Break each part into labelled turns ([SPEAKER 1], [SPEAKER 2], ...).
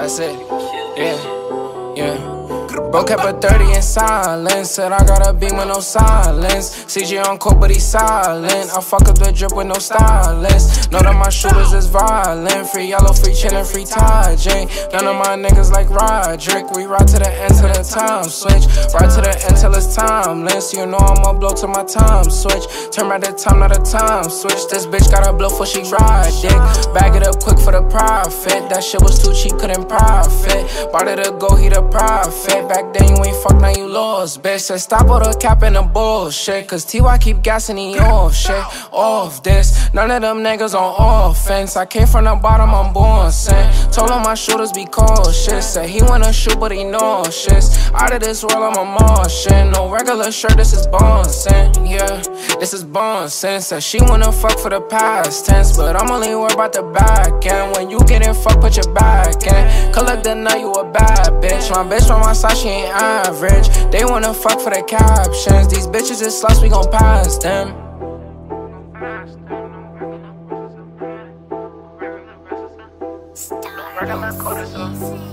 [SPEAKER 1] That's it. Yeah. Bro kept a 30 in silence. Said I got a beam with no silence. CJ on coke, but he silent. I fuck up the drip with no stylist. Know that my shooters is violent. Free yellow, free chillin', free Ty J. None of my niggas like Roderick. We ride to the end till the time switch. Ride to the end till it's timeless. You know I'ma blow till my time switch. Turn back the time, not a time switch. This bitch gotta blow before she ride dick. Bag it up quick for the profit. That shit was too cheap, couldn't profit. Bought it to go, he the profit. Back then you ain't fuck, now you lost, bitch. Said stop all the cap and the bullshit. Cause TY keep gassing, he off shit. Off this, none of them niggas on offense. I came from the bottom, I'm born sent. Told him my shooters be cautious. Said he wanna shoot, but he nauseous. Out of this world, I'm a Martian. No regular shirt, this is Bond scent. Yeah, this is Bond scent. Said she wanna fuck for the past tense, but I'm only worried about the back end. When you getting fucked, put your back in. Collect the night, you a bad bitch. My bitch from my side, she ain't average. They wanna fuck for the captions. These bitches is sluts, we gon' pass them. Regular cortisol.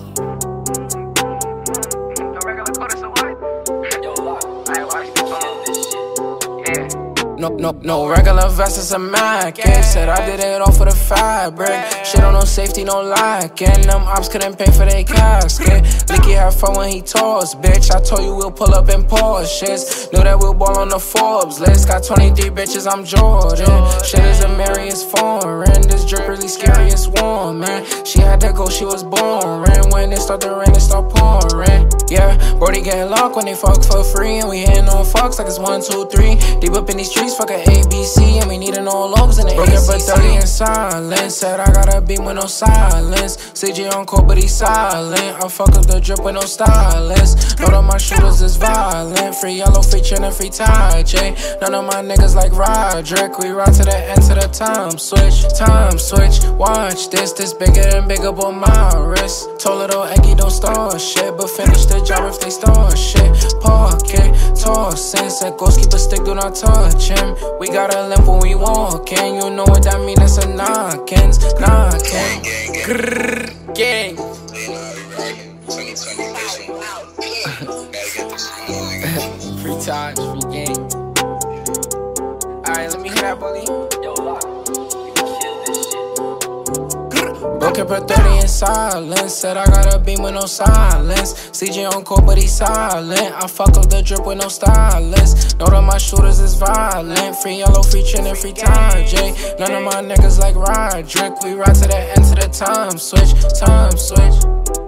[SPEAKER 1] Regular cortisol what? Yo, I watched this shit. Yeah. No regular vest, it's a Mac. Said I did it all for the fabric. Shit on no safety, no lacking. Them ops couldn't pay for their casket. Licky had fun when he tossed, bitch. I told you we'll pull up in Porsches. Knew that we'll ball on the Forbes list. Got 23 bitches, I'm Jordan. Shit is a Mary, it's foreign. This drip really scary, it's warm, man. She had to go, she was boring. When it start to rain, it start pouring. Yeah, Brody getting locked when they fuck for free. And we hitting on fucks like it's 1, 2, 3. Deep up in these streets, fuck a ABC. And we needin' no lobes in the ACC. Broke up a 30 in silence. Said I got a beam with no silence. CJ on coke, but he silent. I fuck up the drip with no stylist. Know that my shooters is violent. Free yellow, free chillin', free Ty J. None of my niggas like Roderick. We ride to the end to the time switch. Time switch, watch this. This bigger and bigger, but my wrist. Told little Eggy don't start shit, but finish the job if they start shit. Park it, tossin'. Said ghost keep a stick, do not touch him. We got a limp when we walkin'. You know what that mean, that's a knockins. Knockin'. Grrrr, gang. Free touch, free game. Alright, let me hear that, bully. Broke up a 30 in silence. Said I got a beam with no silence. CJ on coke, but he silent. I fuck up the drip with no stylist. Know that my shooters is violent. Free yellow, free chillin', free Ty J. None of my niggas like Roderick. We ride to the end to the time switch. Time switch.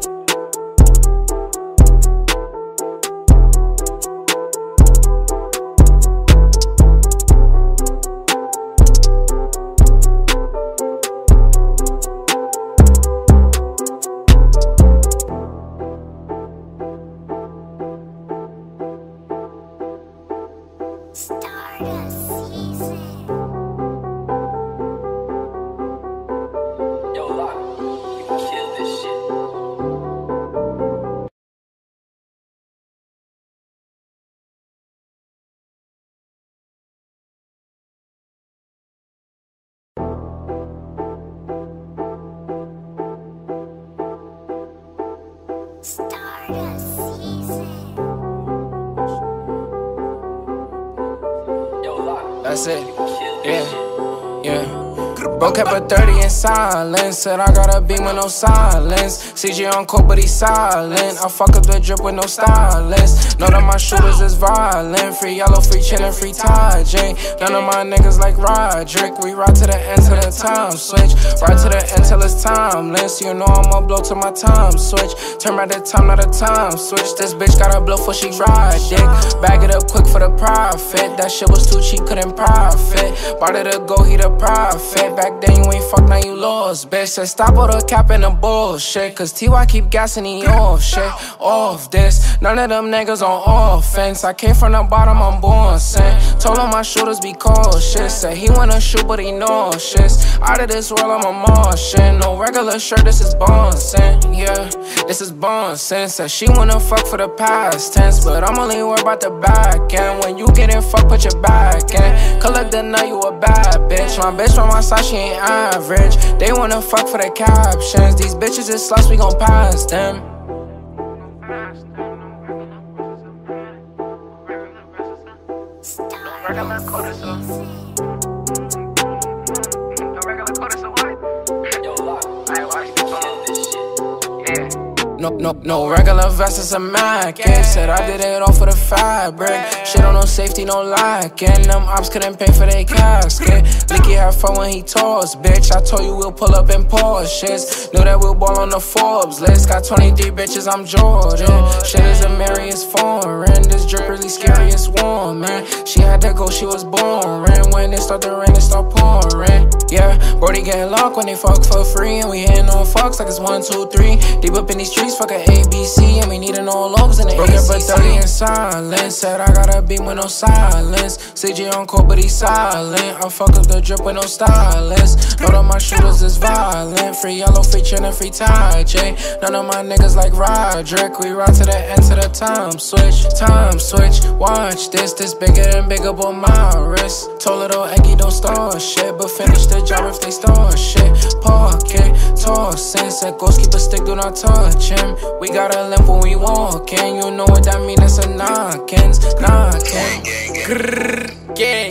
[SPEAKER 1] That's it. Yeah. Bro kept a 30 in silence. Said I got a beam with no silence. CJ on coke, but he silent. I fuck up the drip with no stylist. Know that my shooters is violent. Free yellow, free chillin', free Ty J. None of my niggas like Roderick. We ride to the end till the time switch. Ride to the end till it's timeless. You know I'ma blow till my time switch. Turn back the time, not a time switch. This bitch gotta blow before she ride dick. Bag it up quick for the profit. That shit was too cheap, couldn't profit. Bought it to go, he the profit. Back then you ain't fuck, now you lost, bitch. Said stop all the cap and the bullshit. Cause TY keep gassing, he off shit. Off this, none of them niggas on offense. I came from the bottom, I'm born sent. Told him my shooters be cautious. Said he wanna shoot, but he nauseous. Out of this world, I'm a Martian. No regular shirt, this is Bond scent. Yeah, this is Bond scent. Said she wanna fuck for the past tense, but I'm only worried about the back end. When you getting fucked, put your back in. Collect the night, you a bad bitch. My bitch from my side, she ain't average. They wanna fuck for the captions. These bitches is sluts, we gon' pass them. Regular cortisol. Regular cortisol, what? Yo, lock. I watch this shit. Yeah. No regular vest, it's a Mac. Said I did it all for the fabric. Shit on no safety, no lacking. Them ops couldn't pay for their casket. Licky had fun when he tossed, bitch. I told you we'll pull up in Porsches. Knew that we'll ball on the Forbes list. Got 23 bitches, I'm Jordan. Shit is a Mary, it's foreign. This drip really scary, it's warm, man. She had to go, she was boring. When it start to rain, it start pouring. Yeah, Brody getting locked when they fuck for free. And we hitting on fucks like it's 1, 2, 3. Deep up in these streets, fuck a ABC. And we needin' no lobes in the broken but 30 in silence. Said I gotta be with no silence. CJ on court but he silent. I fuck up the drip with no stylist. Know that my shooters is violent. Free yellow, free chin and free tie J. None of my niggas like Roderick. We ride to the end to the time switch. Time switch, watch this. This bigger than bigger but my wrist. Told little Eggy don't start shit, but finish the job if they start shit. Park it, tossing. Said ghost keep a stick, do not touch him. We got a limp when we walkin'. You know what that mean, that's a knockins. Knockin'. Grrrr, gang.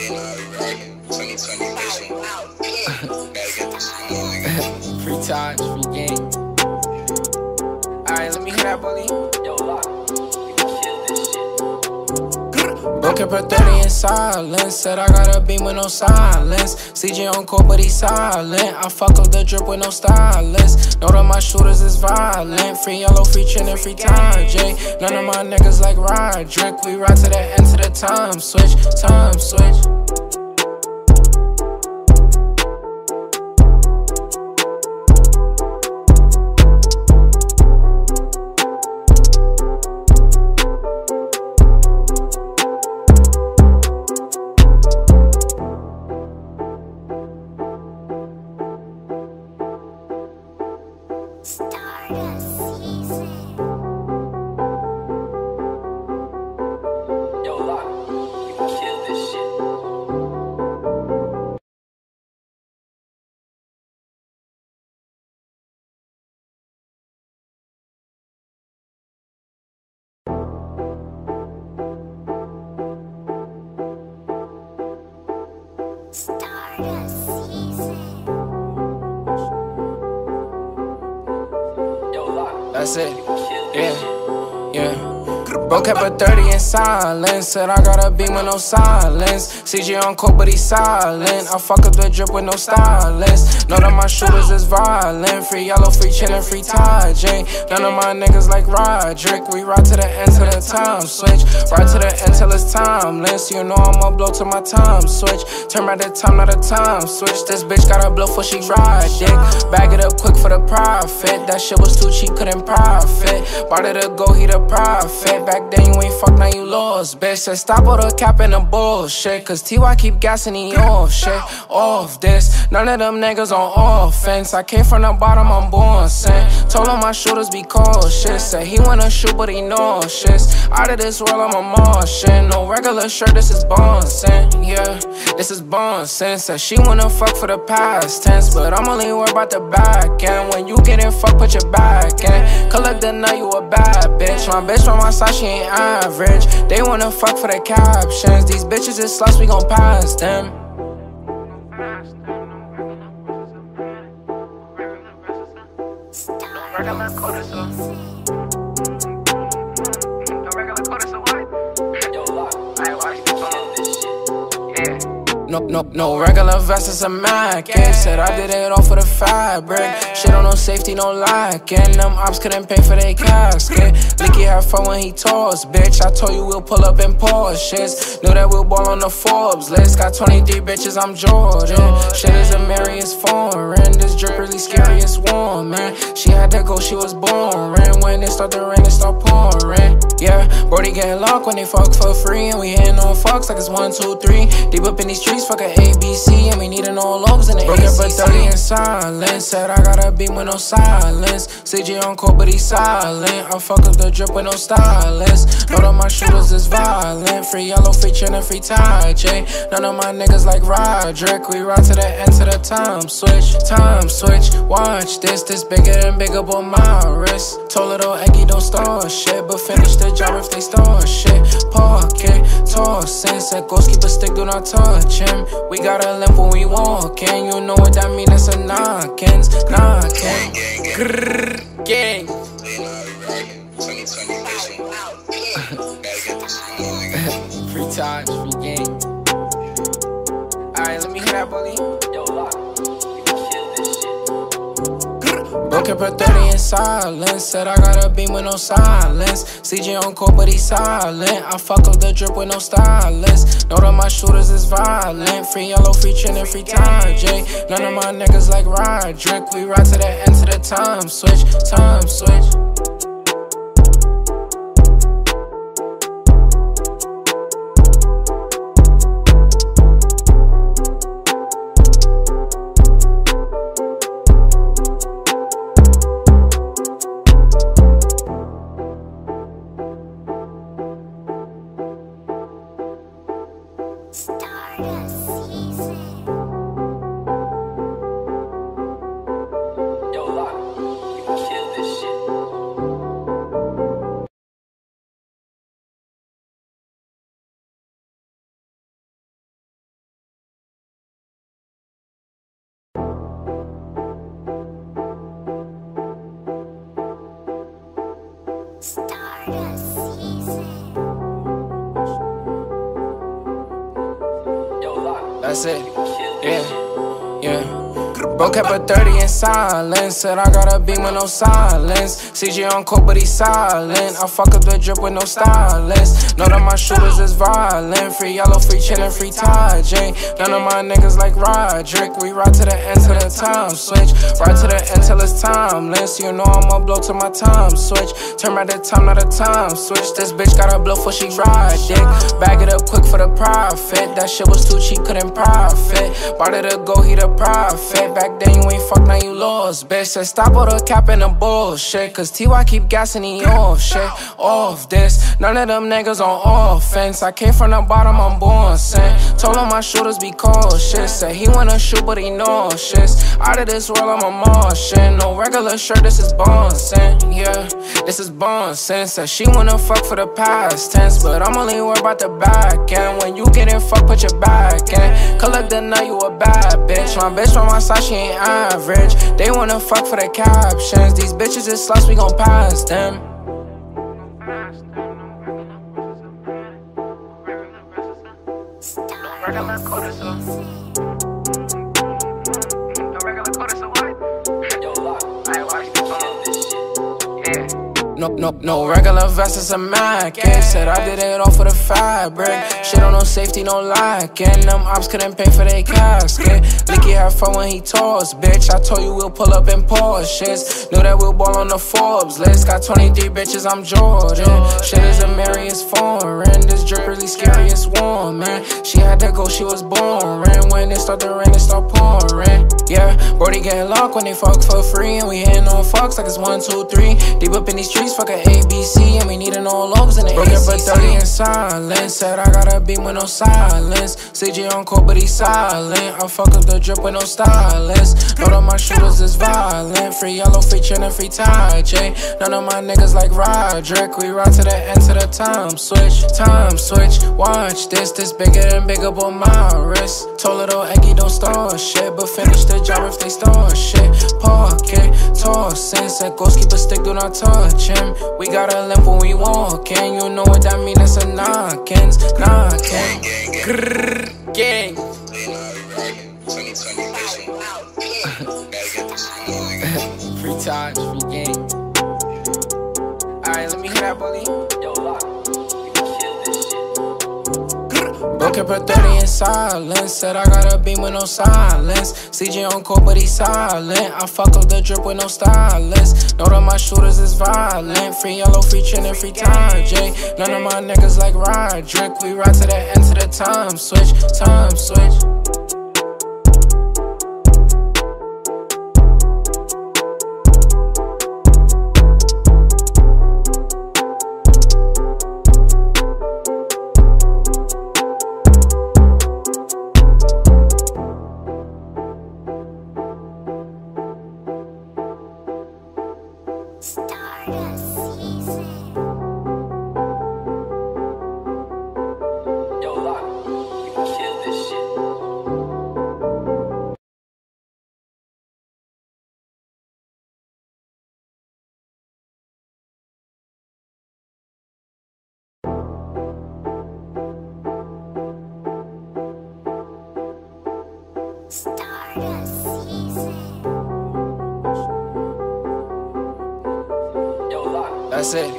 [SPEAKER 1] Free touch, free game. Alright, let me hear that, bully. Yo, lock. Broke up at 30 in silence. Said I gotta be with no silence. CJ on court but he silent. I fuck up the drip with no stylist. Know that my shooters is violent. Free yellow, free chin and free tie J. None of my niggas like Roderick. We ride to the end to the time switch. Time switch. That's it. Yeah. Broke up at 30 in silence. Said I gotta be with no silence. CJ on court but he silent. I fuck up the drip with no stylist. Know that my shooters is violent. Free yellow, free chin and free tie J. None of my niggas like Roderick. We ride to the end to the time switch. Ride to the end till it's timeless. You know I'ma blow to my time switch. Turn back the time, not a time switch. This bitch gotta blow for she ride dick. Bag it up quick for the profit. That shit was too cheap, couldn't profit. Bought it to go, he the profit. Back then you ain't fuck, now you lost, bitch. Said stop all the cap and the bullshit. Cause TY keep gassing, he off shit. Off this, none of them niggas on offense. I came from the bottom, I'm born sent. Told him my shooters be cautious. Said he wanna shoot but he nauseous. Out of this world, I'm a Martian. No regular shirt, this is Bond scent. Yeah, this is Bond scent. Said she wanna fuck for the past tense, but I'm only worried about the back end. When you get in, fuck, put your back in. Collect the night, you a bad bitch. My bitch from my side, she ain't average. They wanna fuck for the captions. These bitches is sluts, we gon' pass them. Regular cortisol. Regular cortisol, what? Yo, lock. I watch this shit. Yeah. No regular vest, it's a Mac. Said I did it all for the fabric. Shit on no safety, no lacking. Them ops couldn't pay for their casket. Licky had fun when he tossed, bitch. I told you we'll pull up in Porsches. Knew that we'll ball on the Forbes list. Got 23 bitches, I'm Jordan. Shit is a Mary, it's foreign. This drip really scary, it's warm, man. She had to go, she was boring. When it start to rain, it start pouring. Yeah, bro. Brody getting locked when they fuck for free, and we hitting on fucks like it's 1, 2, 3. Deep up in these streets, fuck a ABC, and we needin' no lobes in the broke up for 30 in silence. Said I got a beam with no silence. CJ on court, but he's silent. I fuck up the drip with no stylist. Know that my shooters is violent. Free yellow, free chin, free tie, J. None of my niggas like Roderick. We ride to the end to the time switch. Time switch, watch this. This bigger than bigger, but my wrist. Told little Eggy don't start shit, but finish the job if they start shit. Park it, tossing. Said ghost keep a stick, do not touch him. We got a limp when we walkin'. You know what that mean? That's a knockins, knockin'. Grrrr, gang. Free time, free game. Alright, let me hear that, bully. Yo, lock. We can kill this shit. Broke up at 30 in silence. Said I got a beam with no silence. CJ on court, but he's silent. I fuck up the drip with no stylist. Know that my shooters is violent. Free yellow, free chin, free tie, J. None of my niggas like Roderick. We ride to the end to the time switch, time switch. That's it, yeah. Broke up at 30 in silence. Said I got a beam with no silence. CJ on court, but he's silent. I fuck up the drip with no stylist. Know that my shooters is violent. Free yellow, free chin, free tie, J. None of my niggas like Roderick. We ride to the end to the time switch. Ride to the end till it's timeless. You know I'ma blow to my time switch. Turn back the time, not a time switch. This bitch gotta blow for she ride dick. Bag it up quick for the profit. That shit was too cheap, couldn't profit. Bought it to go, he the profit. Back then you ain't fuck, now you lost, bitch. Said stop all the cap and the bullshit, cause TY keep gassing, he off shit, off this. None of them niggas on offense. I came from the bottom, I'm born sent. Told him my shooters be cautious. Said he wanna shoot, but he nauseous. Out of this world, I'm a Martian. No regular shirt, this is Bond scent. Yeah, this is Bond scent. Said she wanna fuck for the past tense, but I'm only worried about the back end. When you getting fucked, put your back in. Collect the night, you a bad bitch. My bitch from my side, she ain't average. They wanna fuck for the captions. These bitches is sluts, we gon' pass them. Regular quarter, so No regular vest, it's a Mac. Said I did it all for the fabric. Shit on no safety, no lacking. Them ops couldn't pay for their casket. Licky had fun when he tossed, bitch. I told you we'll pull up in Porsches. Knew that we'll ball on the Forbes list. Got 23 bitches, I'm Jordan. Shit is a Mary, it's foreign. This drip really scary, it's warm, man. She had to go, she was boring. When it start to rain, it start pouring. Yeah, Brody getting locked when they fuck for free, and we hitting on fucks like it's 1, 2, 3. Deep up in these streets, fuck a ABC, and we needin' no lobes in the broke up at 30 in silence. Said I got a beam with no silence. CJ on court, but he's silent. I fuck up the drip with no stylist. Know that my shooters is violent. Free yellow, free chin, free tie, J. None of my niggas like Roderick. We ride to the end to the time switch. Time switch, watch this. This bigger than bigger, but my wrist. Told little Eggy don't start shit, but finish the job if they start shit. Park it, tossing. Said ghost keep a stick, do not touch him. We got a limp when we walkin'. You know what that mean? That's a knockins, knockin'. Grrrr, gang. Free time, free game. Alright, let me hear that, bully. Yo, lock. We can kill this shit. Broke it for 30 in silence. Said I got a beam with no silence. CJ on court, but he silent. I fuck up the drip with no stylist. Know that my shooters is violent. Free yellow, free chin, and free tie J. None of my niggas like Roderick. We ride to the end to the time switch, time switch. That's it,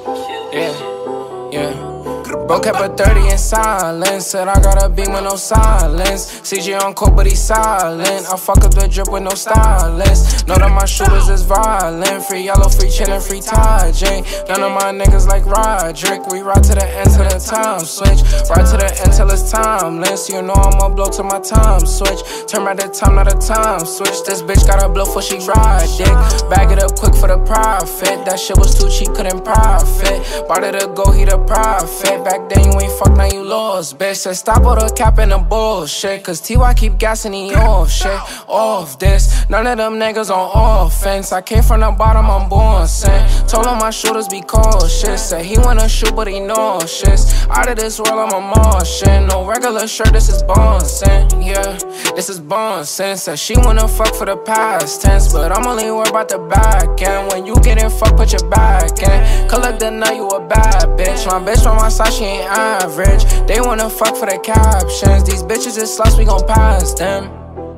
[SPEAKER 1] yeah. Broke up at 30 in silence. Said I got a beam with no silence. CJ on court, but he silent. I fuck up the drip with no stylist. Know that my shooters is violent. Free yellow, free chin, and free tie J. None of my niggas like Roderick. We ride to the end to the time switch. Ride to the end till it's timeless. You know I'ma blow to my time switch. Turn back the time, not a time switch. This bitch gotta blow for she ride dick. Bag it up quick for the profit. That shit was too cheap, couldn't profit. Bought it to go, he the profit. Back then you ain't fuck, now you lost, bitch. Said stop all the cap and the bullshit. Cause TY keep gassing, he off shit. Off this, none of them niggas on offense. I came from the bottom, I'm born sent. Told him my shooters be cautious. Said he wanna shoot, but he nauseous. Out of this world, I'm a Martian. No regular shirt, this is Bonsen. Yeah, this is Bonsen. Said she wanna fuck for the past tense, but I'm only worried about the back end. When you get in, fuck, put your back in. Collect the night, you a bad bitch. My bitch from my side, she ain't average. They wanna fuck for the captions. These bitches is sluts, we gon' pass them.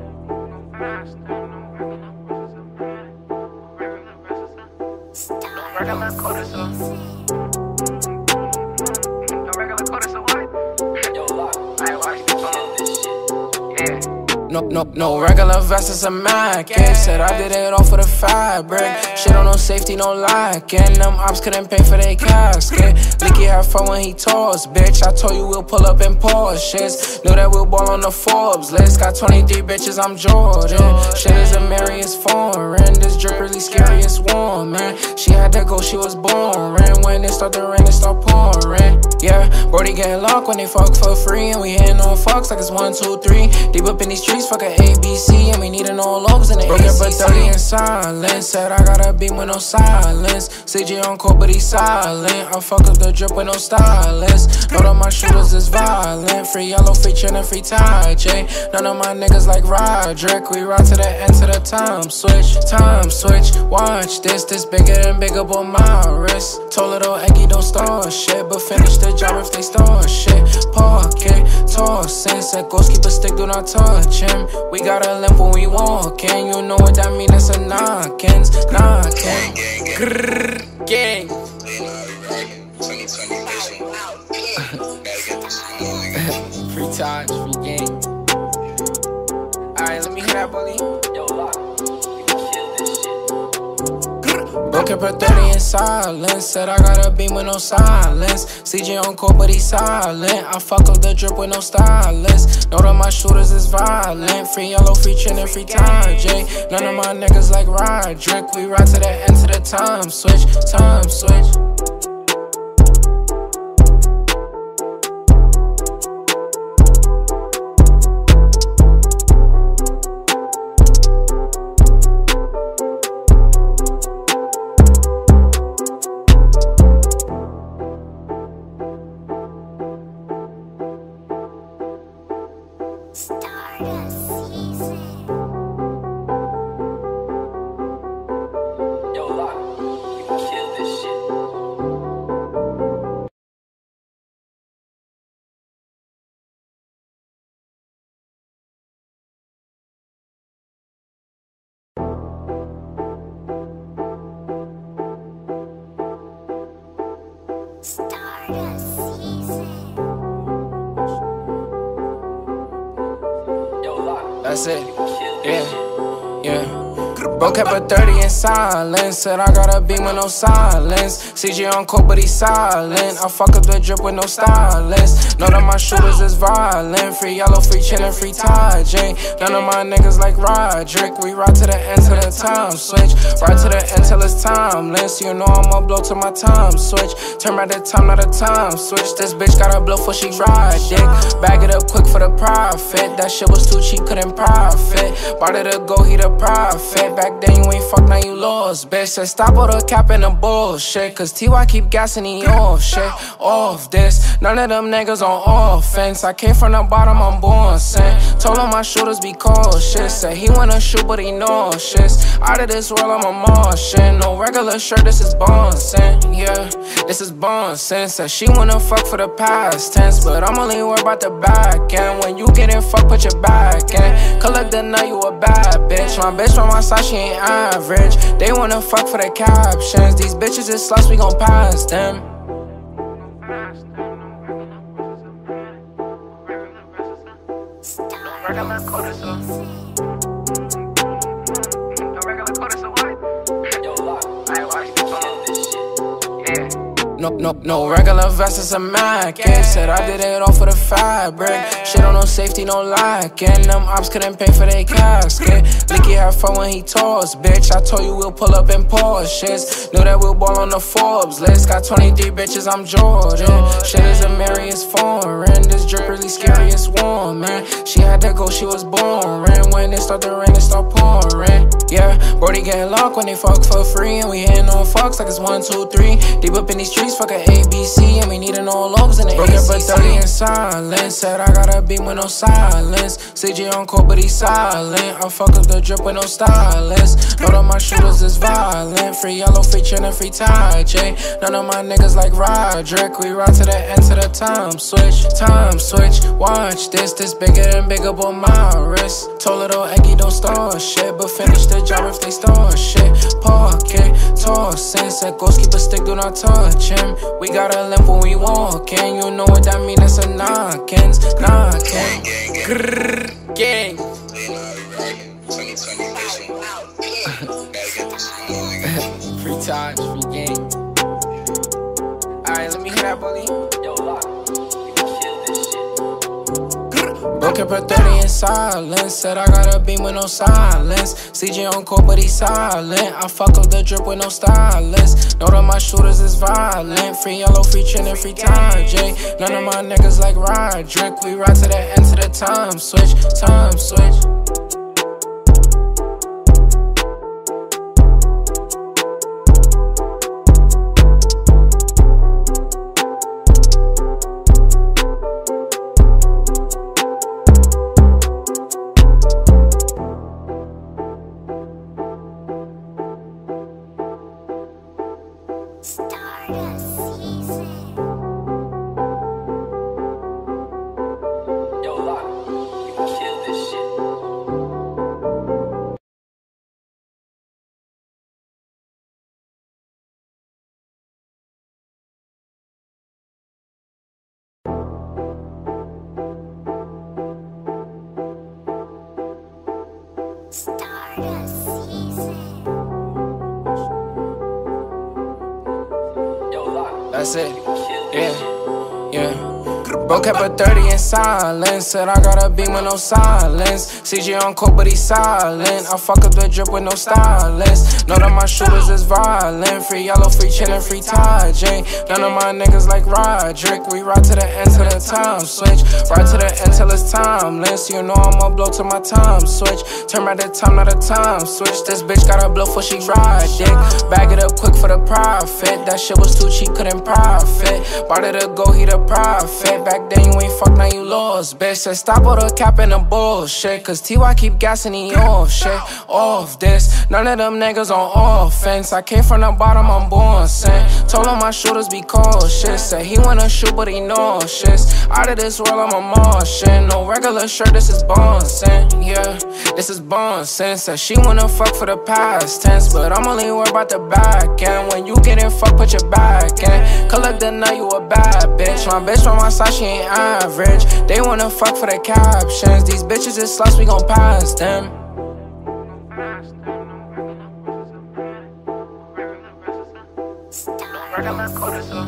[SPEAKER 1] No regular vest, it's a Mac. Said I did it all for the fabric. Shit on no safety, no lacking. Them ops couldn't pay for their casket. Licky had fun when he tossed, bitch. I told you we'll pull up in Porsches. Knew that we'll ball on the Forbes list. Got 23 bitches, I'm Jordan. Shit is a Mary, it's foreign. This drip really scary, it's warm, man. She had to go, she was boring. When it start to rain, it start pouring. Yeah, Brody getting locked when they fuck for free. And we hitting on fucks like it's 1, 2, 3. Deep up in these streets, fuck a ABC. And we needin' no logos in the Broke it for 30 in silence. Said I got a beam with no silence. CJ on court, but he silent. I fuck up the drip with no stylist. Know that my shooters is violent. Free yellow, free chin, and free tie J. None of my niggas like Roderick. We ride to the end to the time switch. Time switch, watch this. This bigger than bigger on my wrist. Told little Eggy don't start shit, but finish the job if they start shit. Park it, toss it. Said ghost keep a stick, do not touch him. We got a limp when we walkin'. You know what that mean, that's a knockins. Knockin'. Grrrr, gang. Free touch, free game. Alright, let me hear that, bully. Broke it for 30 in silence. Said I got a beam with no silence. CJ on court, but he silent. I fuck up the drip with no stylist. Know that my shooters is violent. Free yellow, free chin, and free tie J. None of my niggas like Roderick. We ride to the end to the time switch, time switch. That's it. Yeah. Bro kept a 30 in silence. Said I got a beam with no silence. CJ on court, but he silent. I fuck up the drip with no stylist. Know that my shooters is violent. Free yellow, free chillin', free Ty J. None of my niggas like Roderick. We ride to the end till the time switch. Ride to the end till it's timeless. You know I'ma blow till my time switch. Turn back the time, not a time switch. This bitch gotta blow before she ride dick. Bag it up quick for the profit. That shit was too cheap, couldn't profit. Bought it to go, he the profit. Back then you ain't fuck, now you lost, bitch. Said stop all the cap and the bullshit. Cause TY keep gassing, he off shit. Off this, none of them niggas on offense. I came from the bottom, I'm born sin. Told him my shooters be cautious. Said he wanna shoot, but he nauseous. Out of this world, I'm a Martian. No regular shirt, this is Bonsin. Yeah, this is Bonsin. Said she wanna fuck for the past tense, but I'm only worried about the back end. When you get in, fuck, put your back in. Collect the night, you a bad bitch. My bitch from my side, she ain't average. They wanna fuck for the captions. These bitches is sluts, we gon' pass them. Regular cortisol. No regular vest, it's a Mac. Said I did it all for the fabric. Shit on no safety, no lacking. Them ops couldn't pay for their casket. Licky had fun when he tossed, bitch. I told you we'll pull up in Porsches. Knew that we'll ball on the Forbes list. Got 23 bitches, I'm Jordan. Shit is a Marius foreign. This drip really scary, it's warm, man. She had to go, she was boring. When it start to rain, it start pouring. Yeah, Brody getting locked when they fuck for free. And we hitting on fucks like it's 1, 2, 3. Deep up in these streets, fuck a ABC. And we needin' no logos in the ACC. Broke it for 30 in silence. Said I got a beam with no silence. CJ on court, but he silent. I fuck up the drip with no stylist. Know that my shooters is violent. Free yellow, free chillin', free Ty J. None of my niggas like Roderick. We ride to the end to the time switch. Time switch, watch this. This bigger and bigger, but my wrist. Told little Eggy don't start shit, but finish the job if they start shit. Park it, toss it. Said ghost keep a stick, do not touch him. We got a limp when we walkin'. You know what that mean, that's a knockins. Knockin'. Grrrr, gang. Free touch, free game. Alright, let me hear that, bully. Broke up a 30 in silence. Said I got a beam with no silence. CJ on court, but he silent. I fuck up the drip with no stylist. Know that my shooters is violent. Free yellow, free chillin', free Ty J. None of my niggas like Roderick. We ride to the end to the time switch. Time switch. That's it. Yeah. Broke up a 30 in silence. Said I got a beam with no silence. CJ on court, but he silent. I fuck up the drip with no stylist. Know that my shooters is violent. Free yellow, free chillin', free Ty J. None of my niggas like Roderick. We ride to the end till the time switch. Ride to the end till it's timeless. You know I'ma blow till my time switch. Turn back the time, not a time switch. This bitch gotta blow before she ride dick. Bag it up quick for the profit. That shit was too cheap, couldn't profit. Bought it to go, he the profit. Back then you ain't fuck, now you lost, bitch. Said stop all the cap and the bullshit. Cause TY keep gassing, he off shit. Off this, none of them niggas on offense. I came from the bottom, I'm born sin. Told him my shooters be cautious. Said he wanna shoot, but he nauseous. Out of this world, I'm a Martian. No regular shirt, this is Bonsin. Yeah, this is Bonsin. Said she wanna fuck for the past tense, but I'm only worried about the back end. When you get in, fuck, put your back in. Collect the night, you a bad bitch. My bitch from my side, she ain't average. They wanna fuck for the captions. These bitches is sluts, we gon' pass them. Regular cortisol.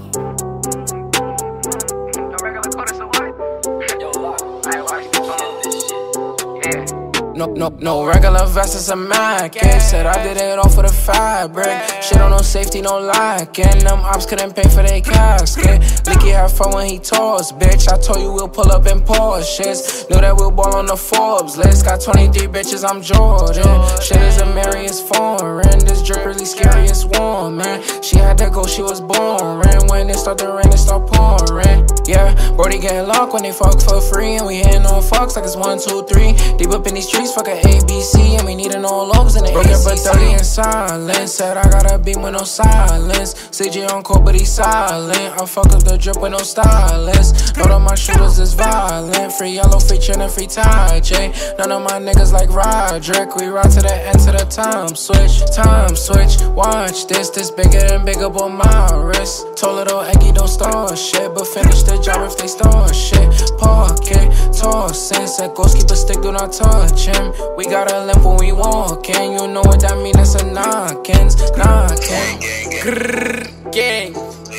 [SPEAKER 1] Regular what? Yo, I watched this shit. Yeah. No regular vest, it's a Mac. Said I did it all for the fabric. Shit on no safety, no lacking. Them ops couldn't pay for their casket. Licky had fun when he tossed, bitch. I told you we'll pull up in Porsches. Knew that we'll ball on the Forbes list. Got 23 bitches, I'm Jordan. Shit is a Marius foreign. This drip really scary, it's warm, man. She had to go, she was boring. When it start to rain, it start pouring. Yeah, Brody getting locked when they fuck for free. And we hitting on fucks like it's 1, 2, 3. Deep up in these streets, fuck a ABC. And we needin' no lobes in the broke up for 30 in silence. Said I gotta be with no silence. CJ on court, but he silent. I fuck up the drip with no stylist. Know that my shooters is violent. Free yellow, free chin, and free tie, J. None of my niggas like Roderick. We ride to the end to the time switch. Time switch, watch this. This bigger than bigger, but my wrist. Told little Eggy don't start shit, but finish the job if they start shit. Park it, tossing. Said ghost keep a stick, do not touch him. We got a limp when we walkin'. You know what that mean, that's a knockins. Knockin'. Grrrr, gang.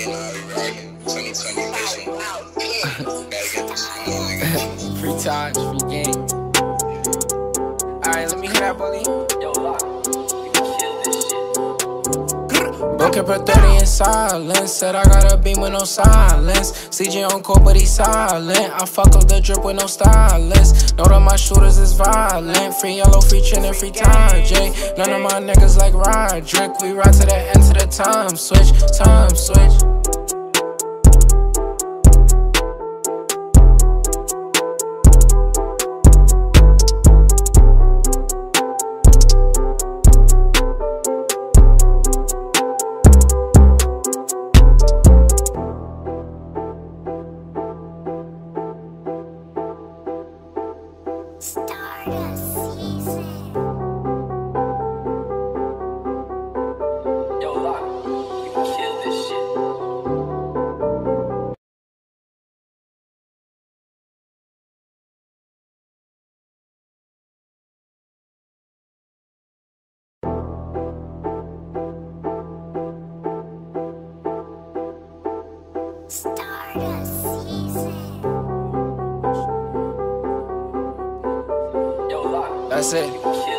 [SPEAKER 1] Free touch, free gang. Alright, let me hear that, bully. Broke up at 30 in silence. Said I gotta be with no silence. CJ on court, but he silent. I fuck up the drip with no stylist. Know that my shooters is violent. Free yellow, free chin, and free tie, J. None of my niggas like Roderick. We ride to the end to the time switch. Time switch. That's it.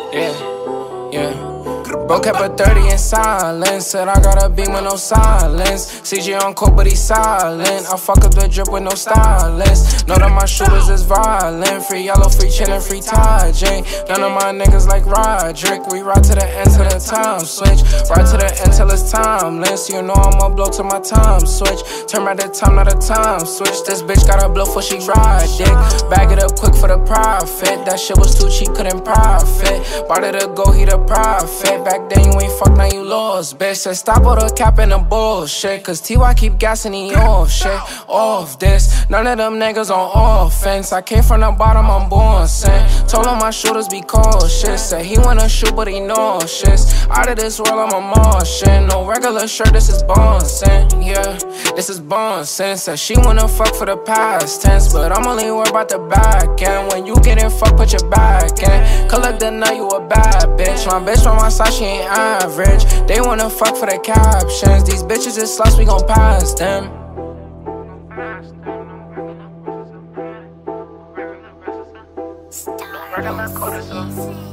[SPEAKER 1] Yeah. Broke up at 30 in silence. Said I gotta be with no silence. CJ on court, but he silent. I fuck up the drip with no stylist. Know that my shooters is violent. Free yellow, free chin, and free tie, J. None of my niggas like Roderick. We ride to the end to the time switch. Ride to the end till it's timeless. You know I'ma blow to my time switch. Turn back the time, not a time switch. This bitch gotta blow before she ride dick. Bag it up quick for the profit. That shit was too cheap, couldn't profit. Bought it to go, he the profit. Back then you ain't fuck, now you lost, bitch. Said stop all the cap and the bullshit. Cause TY keep gassing, he off shit. Off this, none of them niggas on offense. I came from the bottom, I'm born sent. Told him my shooters be cautious. Said he wanna shoot, but he nauseous. Out of this world, I'm a Martian. No regular shirt, this is Bonson. Yeah, this is Bonson. Said she wanna fuck for the past tense, but I'm only worried about the back end. When you get in fuck, put your back in. Collect the night, you a bad bitch. My bitch from my side, she ain't average. They wanna fuck for the captions. These bitches is sluts, we gon' pass them. Regular cortisol.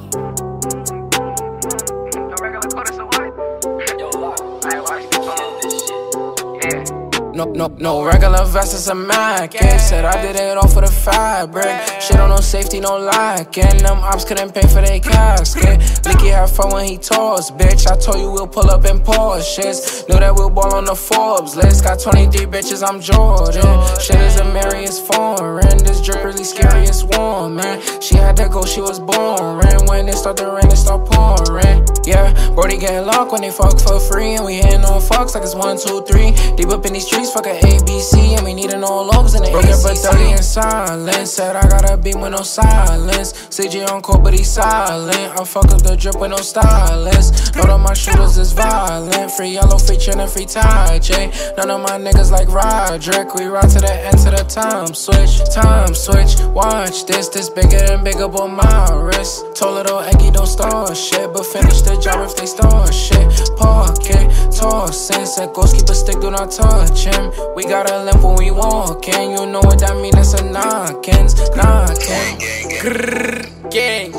[SPEAKER 1] Regular cortisol what? Yo, I watched this shit. Yeah. No regular vest, it's a Mac. Said I did it all for the fabric. Shit on no safety, no lacking. Them ops couldn't pay for their casket. Licky had fun when he tossed, bitch. I told you we'll pull up in Porsches. Knew that we'll ball on the Forbes list. Got 23 bitches, I'm Jordan. Shit is a Marius foreign. This drip really scary, it's warm, man. She had to go, she was boring. When it start to rain, it start pouring. Yeah, Brody getting locked when they fuck for free. And we hitting on fucks like it's 1, 2, 3. Deep up in these streets, fuck a ABC. And we needin' no lobes in the AC. up at 30 in silence. Said I got a beat with no silence. CJ on court, but he silent. I fuck up the drip with no stylist. Know that my shooters is violent. Free yellow, free chin, and free tie, J. None of my niggas like Roderick. We ride to the end to the time switch. Time switch, watch this. This bigger than bigger, but my wrist. Told little Eggy don't start shit, but finish the job if they start shit. Park it, tossing. Said ghost keep a stick, do not touch him. We gotta limp when we walkin'. You know what that mean? That's a knockins, knockin'. Grrrr, gang.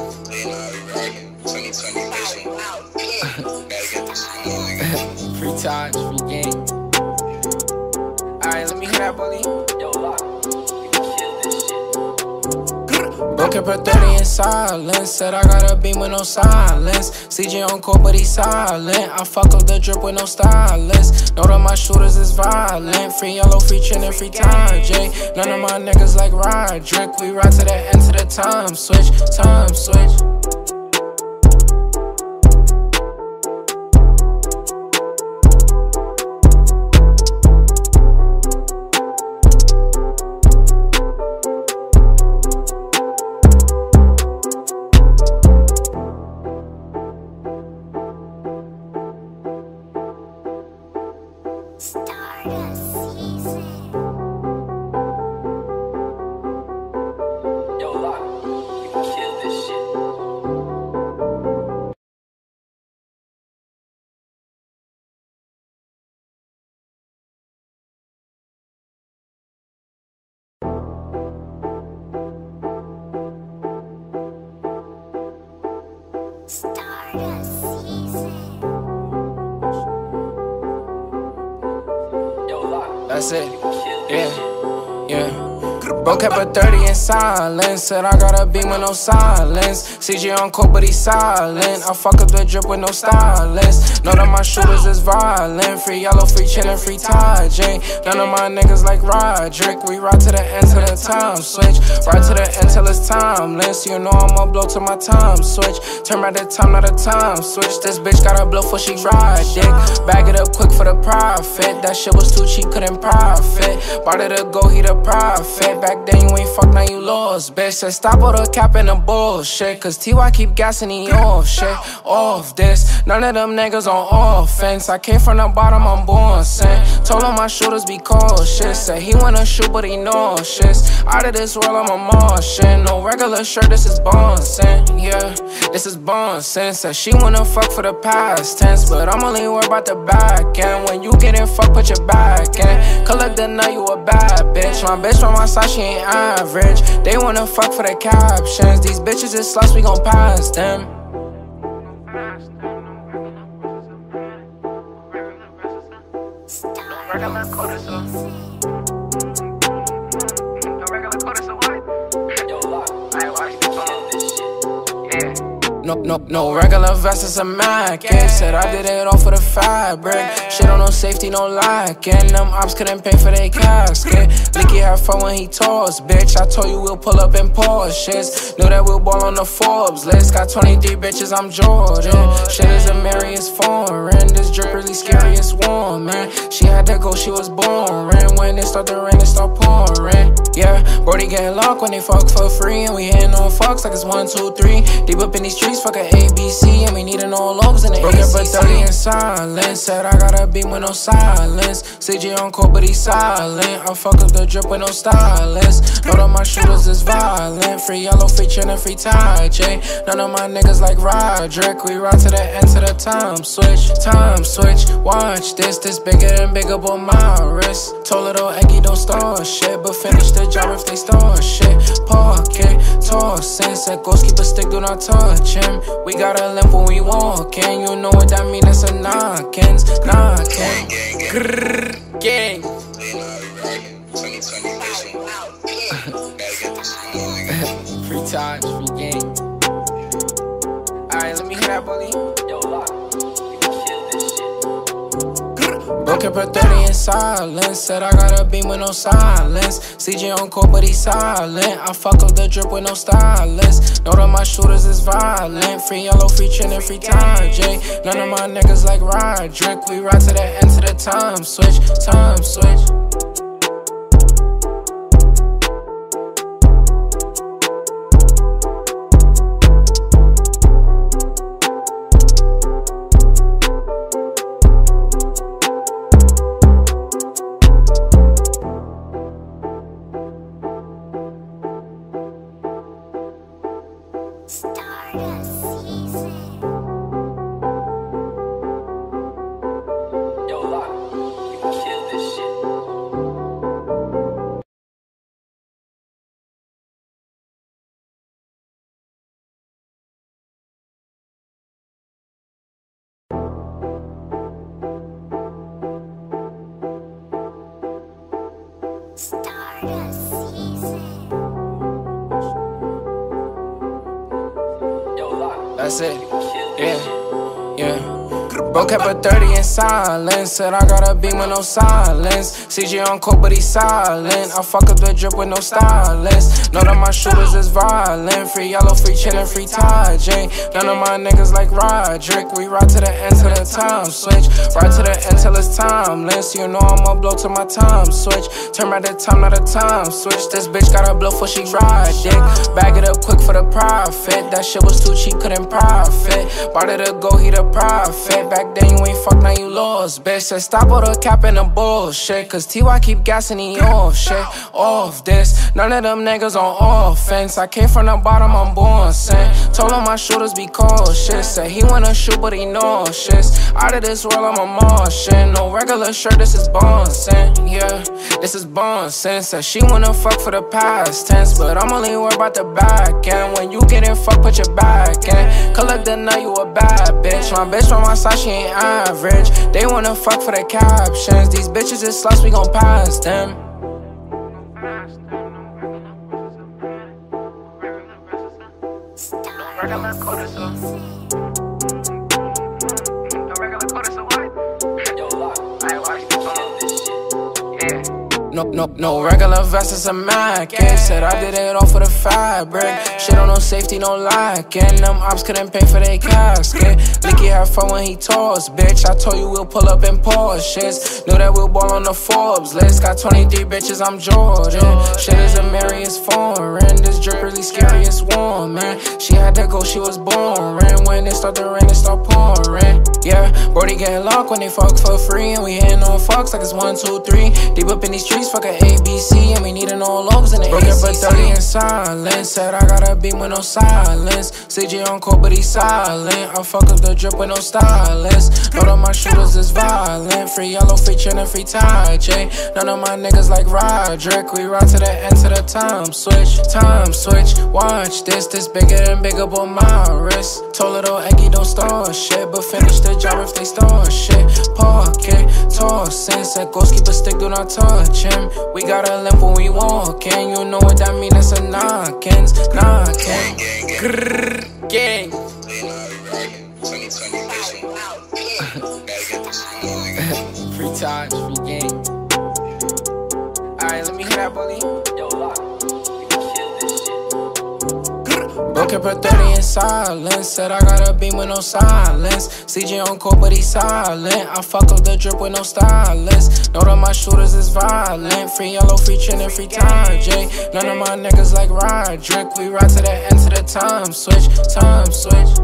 [SPEAKER 1] Free touch, free gang. Alright, let me hear that, bully. Broke up at 30 in silence. Said I got a beam with no silence. CJ on court, but he silent. I fuck up the drip with no stylist. Know that my shooters is violent. Free yellow, free chin, and free tie, J. None of my niggas like Roderick. We ride to the end to the time switch. Time switch. That's it, yeah. Broke up at 30 in silence. Said I got a beam with no silence. CJ on court, but he silent. I fuck up the drip with no stylist. Know that my shooters is violent. Free yellow, free chin, and free tie, J. None of my niggas like Roderick. We ride to the end to the time switch. Ride to the end till it's timeless. You know I'ma blow to my time switch. Turn back the time, not a time switch. This bitch gotta blow for she ride dick. Bag it up quick for the profit. That shit was too cheap, couldn't profit. Bought it to go, he the profit. Back then you ain't fuck, now you lost, bitch. Said stop all the cap and the bullshit. Cause TY keep gassing, he off shit. Off this, none of them niggas on offense. I came from the bottom, I'm born sin. Told him my shooters be cautious. Said he wanna shoot, but he nauseous. Out of this world, I'm a Martian. No regular shirt, this is Bonsin. Yeah, this is Bonsin. Said she wanna fuck for the past tense, but I'm only worried about the back end. When you get in fuck, put your back in. Collect the night, you a bad bitch. My bitch from my side, she ain't average. They wanna fuck for the captions. These bitches is sluts, we gon' pass them. Regular code is a No regular vest, it's a Mac. Said I did it all for the fabric. Shit on no safety, no lacking. Them ops couldn't pay for their casket. Licky had fun when he tossed, bitch. I told you we'll pull up in Porsches. Knew that we'll ball on the Forbes list. Got 23 bitches, I'm Jordan. Shit is a Mary, it's foreign. This drip really scary, it's warm, man. She had to go, she was boring. When it start to rain, it start pouring. Yeah, Brody getting locked when they fuck for free. And we hitting on fucks like it's 1, 2, 3. Deep up in these streets, fuck a ABC. And we needin' no lobes in the Broke up at 30 in silence. Said I got a beam with no silence. CJ on court, but he silent. I fuck up the drip with no stylist. Know that my shooters is violent. Free yellow, free chin, and free tie, J. None of my niggas like Roderick. We ride to the end to the time switch. Time switch, watch this. This bigger than bigger, but my wrist. Told little Eggy don't start shit, but finish the job if they start shit. Park it, tossing. Said ghost keep a stick, do not touch him. We gotta limp when we walkin'. You know what that mean? That's a knockins, knockin'. Grrrr, gang. Free touch, free gang. Alright, let me hear that, bully. Broke up at 30 in silence. Said I got a beam with no silence. CJ on court, but he silent. I fuck up the drip with no stylist. Know that my shooters is violent. Free yellow, free chin, and free tie, J. None of my niggas like Roderick. We ride to the end to the time switch. Time switch. That's it. Yeah. Bro kept a 30 in silence. Said I got a beam with no silence. CJ on court, but he silent. I fuck up the drip with no stylist. None of my shooters is violent. Free yellow, free chillin', free Ty J. None of my niggas like Roderick. We ride to the end till the time switch. Ride to the end till it's timeless. You know I'ma blow till my time switch. Turn back the time, not a time switch. This bitch gotta blow for she ride dick. Bag it up quick for the profit. That shit was too cheap, couldn't profit. Bought it to go, he the profit. Back then you ain't fuck, now you lost, bitch. Said stop all the cap and the bullshit. Cause TY keep gassing, he off shit. Off this, none of them niggas on offense. I came from the bottom, I'm born sin. Told him my shooters be cautious. Said he wanna shoot, but he nauseous. Out of this world, I'm a Martian. No regular shirt, this is born sin. Yeah, this is born sin. Said she wanna fuck for the past tense, but I'm only worried about the back end. When you getting fucked, put your back in. Collect the night, you a bad bitch. My bitch from my side, she ain't average. They wanna fuck for the captions. These bitches is sluts, we gon' pass them. Regular code is No regular vest, it's a Mac. Said I did it all for the fabric. Shit on no safety, no lacking. Them ops couldn't pay for their casket. Licky had fun when he tossed, bitch. I told you we'll pull up in Porsches. Knew that we'll ball on the Forbes list. Got 23 bitches, I'm Jordan. Shit is a Mary, it's foreign. This drip really scary, it's warm, man. She had to go, she was boring. When it start to rain, it start pouring. Yeah, Brody getting locked when they fuck for free. And we hitting on fucks like it's 1, 2, 3. Deep up in these streets, fuck a ABC. And we needin' no lobes in the broke up a 30 in silence. Said I got a beam with no silence. CJ on court, but he silent. I fuck up the drip with no stylist. None of my shooters is violent. Free yellow, free chillin', free Ty J. None of my niggas like Roderick. We ride to the end to the time switch. Time switch, watch this. This bigger than bigger, but my wrist. Told little Eggy don't start shit, but finish the job if they start shit. Park it, tossin'. Said ghost keep a stick, do not touch him. We got a limp when we walkin'. You know what that mean, that's a knockins. Knockin'. Grrrr, gang. Free touch, free gang. Alright, let me hear that, bully. Yo, lock. Broke up a 30 in silence. Said I got a beam with no silence. CJ on court, but he silent. I fuck up the drip with no stylist. Know that my shooters is violent. Free yellow, free chin, and free Ty J. None of my niggas like Roderick. We ride to the end to the time switch. Time switch.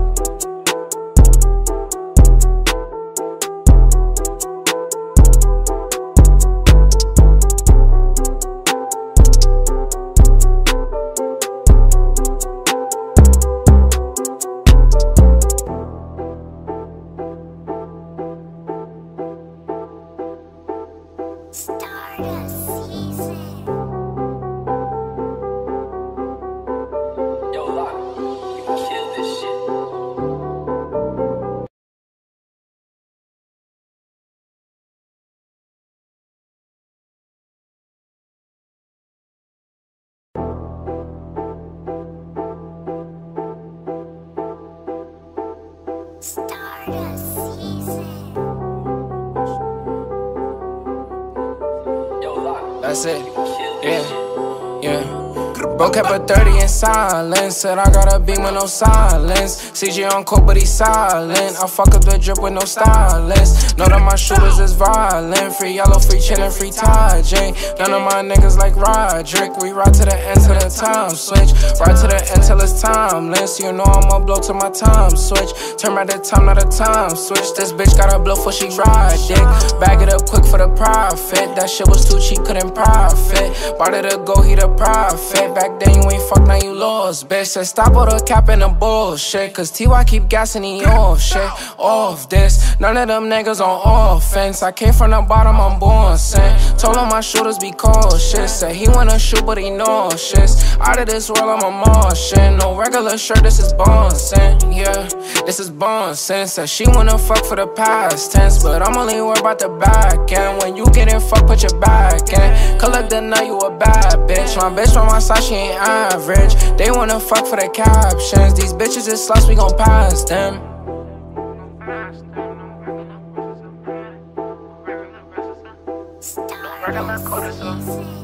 [SPEAKER 1] That's it. Yeah. Bro kept a 30 in silence. Said I got a beam with no silence. CJ on court, but he silent. I fuck up the drip with no stylist. Know that my shooters is violent. Free yellow, free chillin', free Ty J. None of my niggas like Roderick. We ride to the end to the time switch. Ride to the end till it's timeless. You know I'ma blow till my time switch. Turn back the time, not a time switch. This bitch gotta blow for she ride dick. Bag it up quick for the profit. That shit was too cheap, couldn't profit. Bought it to go, he the profit. fit. Back then you ain't fuck, now you lost, bitch. Said stop all the cap and the bullshit, cause TY keep gassing he off shit. Off this, none of them niggas on offense. I came from the bottom, I'm born sin. Told him my shooters be cautious. Said he wanna shoot but he nauseous. Out of this world I'm a Martian. No regular shirt, this is Bonsin. Yeah, this is Bonsin. Said she wanna fuck for the past tense, but I'm only worried about the back end. When you get in fuck, put your back in. Collect the night, you a bad bitch. My bitch from my side, she ain't average. They wanna fuck for the captions. These bitches is sluts, we gon' pass them.
[SPEAKER 2] Regular cortisol.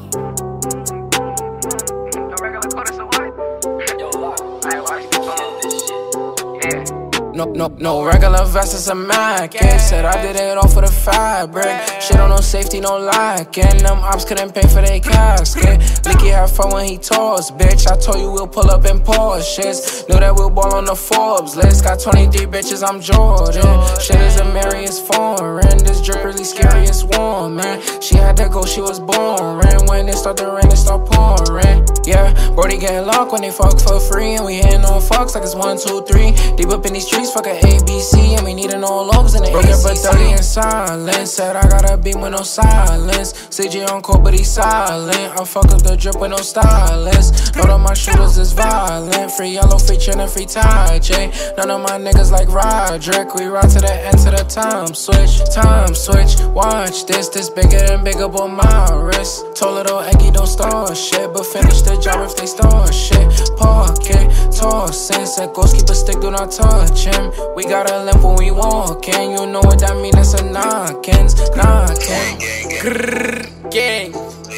[SPEAKER 2] Regular cortisol, what? Yo, lock. I watched this shit. Yeah.
[SPEAKER 1] No regular vest, it's a Mac. Said I did it all for the fabric. Shit on no safety, no lacking. Them ops couldn't pay for their casket. Leaky had fun when he tossed, bitch. I told you we'll pull up in Porsches. Knew that we'll ball on the Forbes list. Got 23 bitches, I'm Jordan. Shit is a Mary, it's foreign. This drip really scary, it's warm, man. She had to go, she was boring. When it start to rain, it start pouring. Yeah, Brody getting locked when they fuck for free. And we hitting on fucks like it's 1, 2, 3. Deep up in these streets, fuck a ABC. And we needin' no lobes in the broke it for 30 in silence. Said I gotta be with no silence. CJ on court, but he silent. I fuck up the drip with no stylist. Know that my shooters is violent. Free yellow, free chin, and free tie, J. None of my niggas like Roderick. We ride to the end to the time switch. Time switch, watch this. This bigger than bigger, but my wrist. Told little Eggy don't start shit, but finish the job if they start shit. Park it, tossing. Said ghost keep a stick, do not touch him. We got a limp when we walkin'. You know what that mean, that's a knockins. Knockin'. Grrrr, gang.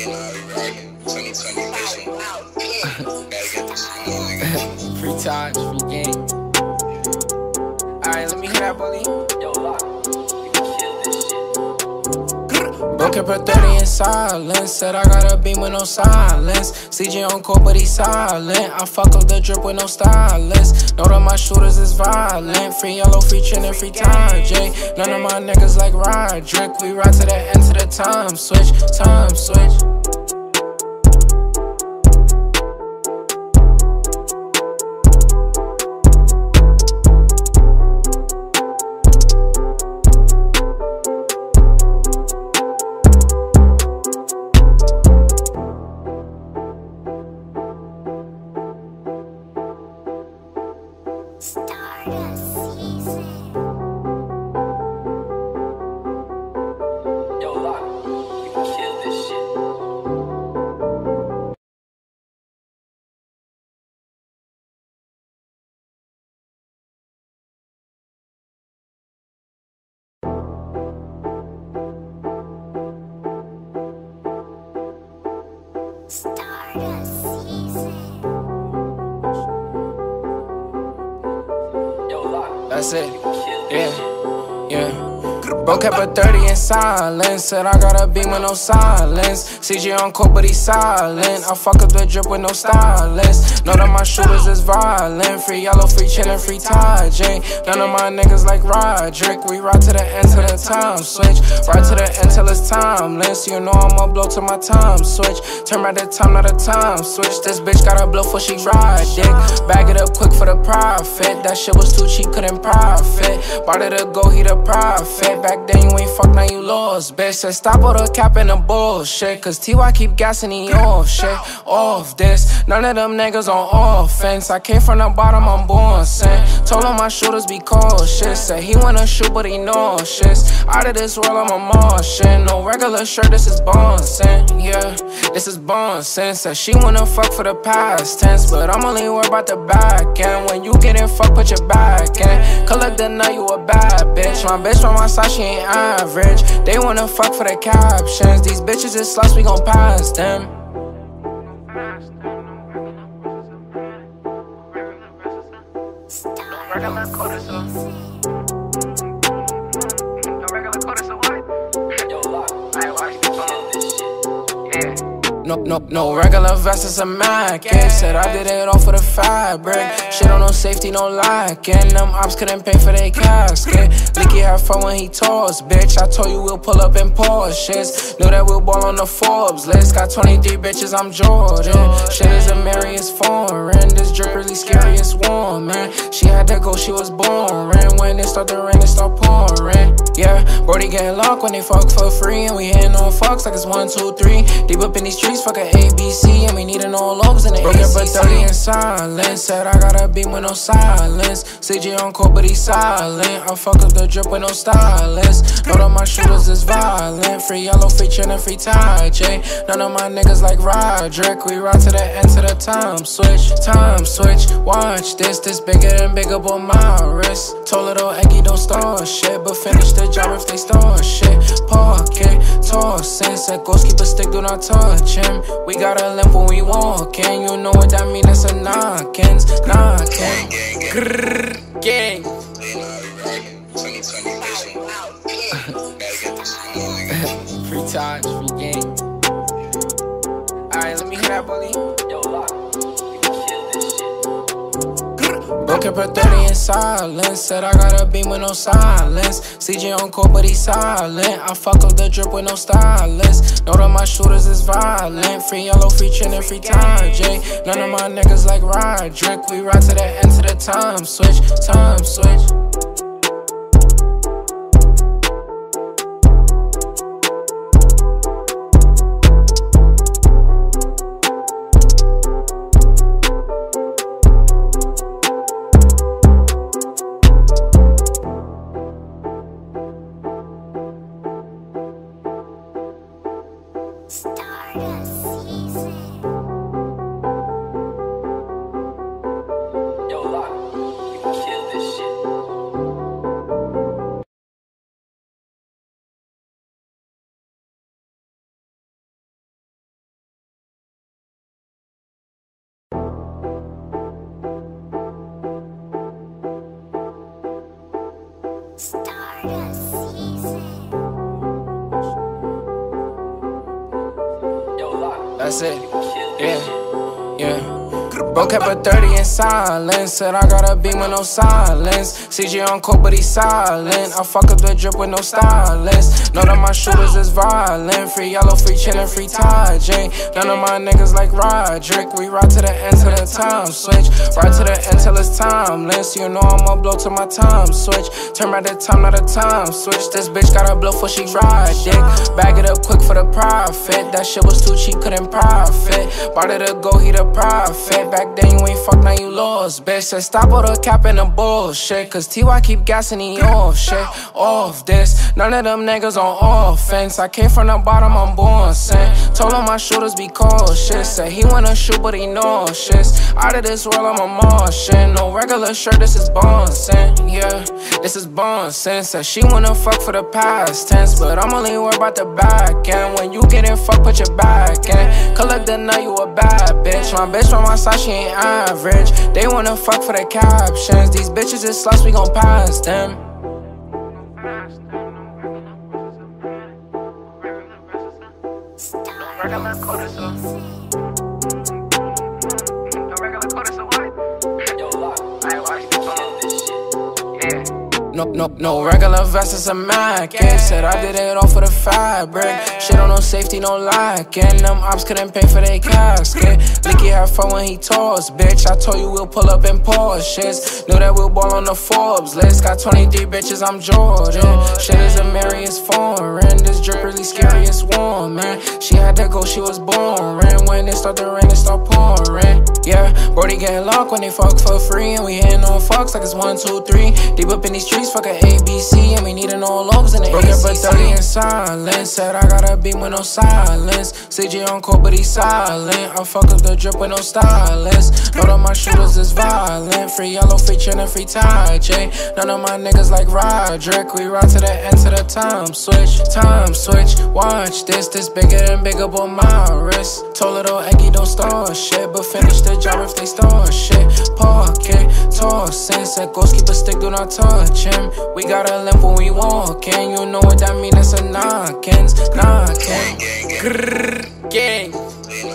[SPEAKER 1] Free time, free game. Alright, let me hear that, bully.
[SPEAKER 2] Yo, lock. You can kill this shit.
[SPEAKER 1] Broke it for 30 in silence. Said I gotta be with no silence. CJ on court, but he silent. I fuck up the drip with no stylist. Know that my shooters is violent. Free yellow, free chin, and free tie, J. None of my niggas like Roderick. We ride to the end to the time switch. Time switch.
[SPEAKER 2] Yo, lock. You can kill this shit.
[SPEAKER 1] That's it. Yeah. Broke up at 30 in silence. Said I gotta be with no silence. CJ on court, but he silent. I fuck up the drip with no stylist. Know that my shooters is violent. Free yellow, free chin, and free tie, J. None of my niggas like Roderick. We ride to the end to the time switch. Ride to the end till it's timeless. You know I'ma blow to my time switch. Turn back the time, not a time switch. This bitch gotta blow for she ride dick. Bag it up quick for the profit. That shit was too cheap, couldn't profit. Bought it to go, he the profit. Back then you ain't fuck, now you lost, bitch. Said stop all the cap and the bullshit, cause TY keep gassing he off shit. Off this, none of them niggas on offense. I came from the bottom, I'm born sin. Told him my shooters be cautious. Said he wanna shoot but he nauseous. Out of this world I'm a Martian. No regular shirt, this is Bonsin. Yeah, this is Bonsin. Said she wanna fuck for the past tense, but I'm only worried about the back end. When you get in fuck, put your back in. Collect the night, you a bad bitch. My bitch from my side, she ain't average. They wanna fuck for the captions. These bitches is sluts, we gon' pass them.
[SPEAKER 2] Regular cortisol. Regular cortisol, what? Yo, lock. I watched this shit. Yeah.
[SPEAKER 1] No regular vest, it's a Mac. Said I did it all for the fabric. Shit on no safety, no lacking. Them ops couldn't pay for their casket. Licky had fun when he tossed, bitch. I told you we'll pull up in Porsches. Knew that we'll ball on the Forbes list. Got 23 bitches, I'm Jordan. Shit is a Mary, it's foreign. This drip really scary, it's warm, man. She had to go, she was boring. When it start to rain, it start pouring. Yeah, Brody getting locked when they fuck for free. And we hitting on fucks like it's 1, 2, 3. Deep up in these streets, fuck a ABC. And we needin' all lobes in the broke it but 30 in silence. Said I gotta be with no silence. CJ on court but he silent. I fuck up the drip with no stylist. Know that my shooters is violent. Free yellow, free chin, free tie J. None of my niggas like Roderick. We ride to the end to the time switch. Time switch, watch this. This bigger than bigger but my wrist. Told little Eggy don't start shit, but finish the job if they start shit. Park it, tossing. Said ghost keep a stick, do not touch him. We got a limp when we walkin'. You know what that mean, that's a knockins. Knockin'. Grrrr, gang. Free time, free game. Alright, let me hear that, bully. Broke it for 30 in silence. Said I gotta be with no silence. CJ on court but he silent. I fuck up the drip with no stylist. Know that my shooters is violent. Free yellow, free chin, free tie J. None of my niggas like Roderick. We ride to the end to the time switch. Time switch. That's it. Yeah. Broke up at 30 in silence. Said I gotta be with no silence. CJ on court but he silent. I fuck up the drip with no stylist. Know that my shooters is violent. Free yellow, free chin, free tie J. None of my niggas like Roderick. We ride to the end to the time switch. Ride to the end till it's timeless. You know I'ma blow to my time switch. Turn back the time, not a time switch. This bitch gotta blow before she ride dick. Bag it up quick for the profit. That shit was too cheap, couldn't profit. Bought it to go, he the profit. Back then you ain't fuck, now you lost, bitch. Said stop all the cap and the bullshit. Cause TY keep gassing, he off shit. Off this, none of them niggas on offense. I came from the bottom, I'm born sin. Told him my shooters be cautious. Said he wanna shoot but he nauseous. Out of this world, I'm a Martian. No regular shirt, this is Bonsin. Yeah, this is Bonsin. Said she wanna fuck for the past tense, but I'm only worried about the back end. When you get in, fuck, put your back in. Collect the night, you a bad bitch. My bitch from my side, she ain't average. They wanna fuck for the captions. These bitches is sluts, we gon' pass them. No regular vest, it's a Mac. Said I did it all for the fabric. Shit on no safety, no lacking. Them ops couldn't pay for their casket. Licky had fun when he tossed, bitch. I told you we'll pull up in Porsches. Knew that we'll ball on the Forbes list. Got 23 bitches, I'm Jordan. Shit is a Mary, it's foreign. This drip really scary, it's warm, man. She had to go, she was boring. When it start to rain, it start pouring. Yeah, Brody getting locked when they fuck for free. And we hitting on fucks like it's 1, 2, 3. Deep up in these streets, fuck a ABC. And we needin' all lobes in the broke it for 30 in silence. Said I gotta be with no silence. CJ on court but he silent. I fuck up the drip with no stylist. Know that my shooters is violent. Free yellow, free chin, free tie J. None of my niggas like Roderick. We ride to the end to the time switch. Time switch, watch this. This bigger than bigger but my wrist. Told little Eggy don't start shit, but finish the job if they start shit. Park it, tossing. Said ghost keep a stick, do not touch him. We got a limp when we walkin'. You know what that mean, that's a knockins. Knockin'. Grrrr, gang.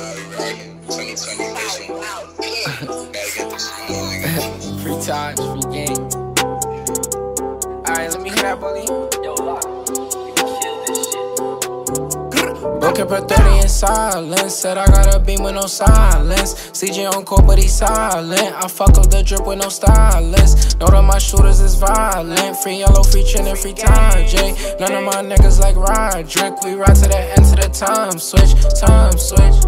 [SPEAKER 1] Free time, free game. Alright, let me hear that, bully. Broke up for 30 in silence. Said I got a beam with no silence. CJ on court, but he silent. I fuck up the drip with no stylist. Know that my shooters is violent. Free yellow, free chin, and free time, J. None of my niggas like Roderick. We ride to the end to the time switch, time switch.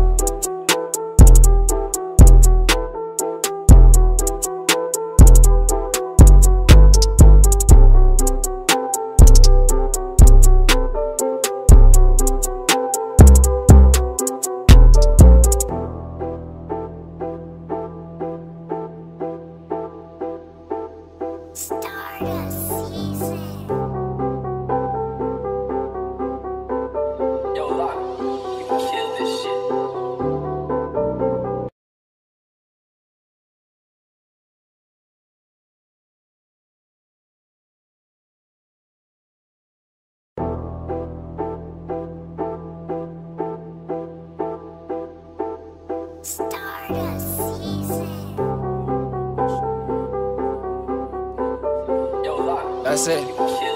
[SPEAKER 1] That's it.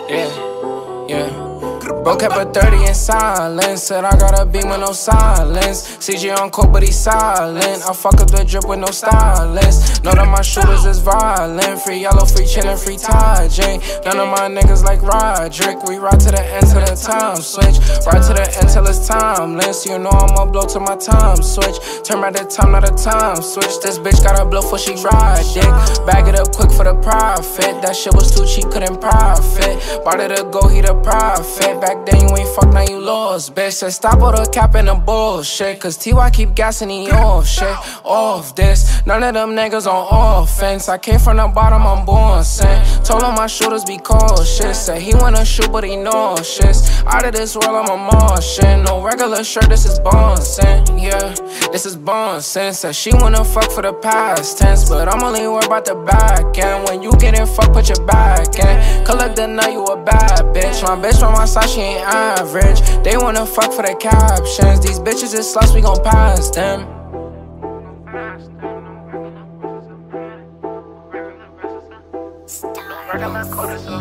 [SPEAKER 1] Yeah. Broke up at 30 in silence. Said I got a beam with no silence. CJ on court, but he silent. I fuck up the drip with no stylist. Know that my shooters is violent. Free yellow, free chin, and free tie, J. None of my niggas like Roderick. We ride to the end to the time switch. Ride to the end till it's timeless. You know I'ma blow to my time switch. Turn back the time, not a time switch. This bitch gotta blow before she ride dick. Bag it up quick for the profit. That shit was too cheap, couldn't profit. Bought it to go, he the profit. Back then you ain't fuck, now you lost, bitch. Said stop all the cap and the bullshit. Cause TY keep gassing, he off shit. Off this, none of them niggas on offense. I came from the bottom, I'm born sin. Told him my shooters be cautious. Said he wanna shoot, but he nauseous. Out of this world, I'm a Martian. No regular shirt, this is Bonsin. Yeah, this is Bonsin. Said she wanna fuck for the past tense, but I'm only worried about the back end. When you getting fucked, put your back in. Collect the night, you a bad bitch. My bitch from my side, she ain't average. They wanna fuck for the captions. These bitches is sluts, we gon' pass them.
[SPEAKER 2] Regular cortisol.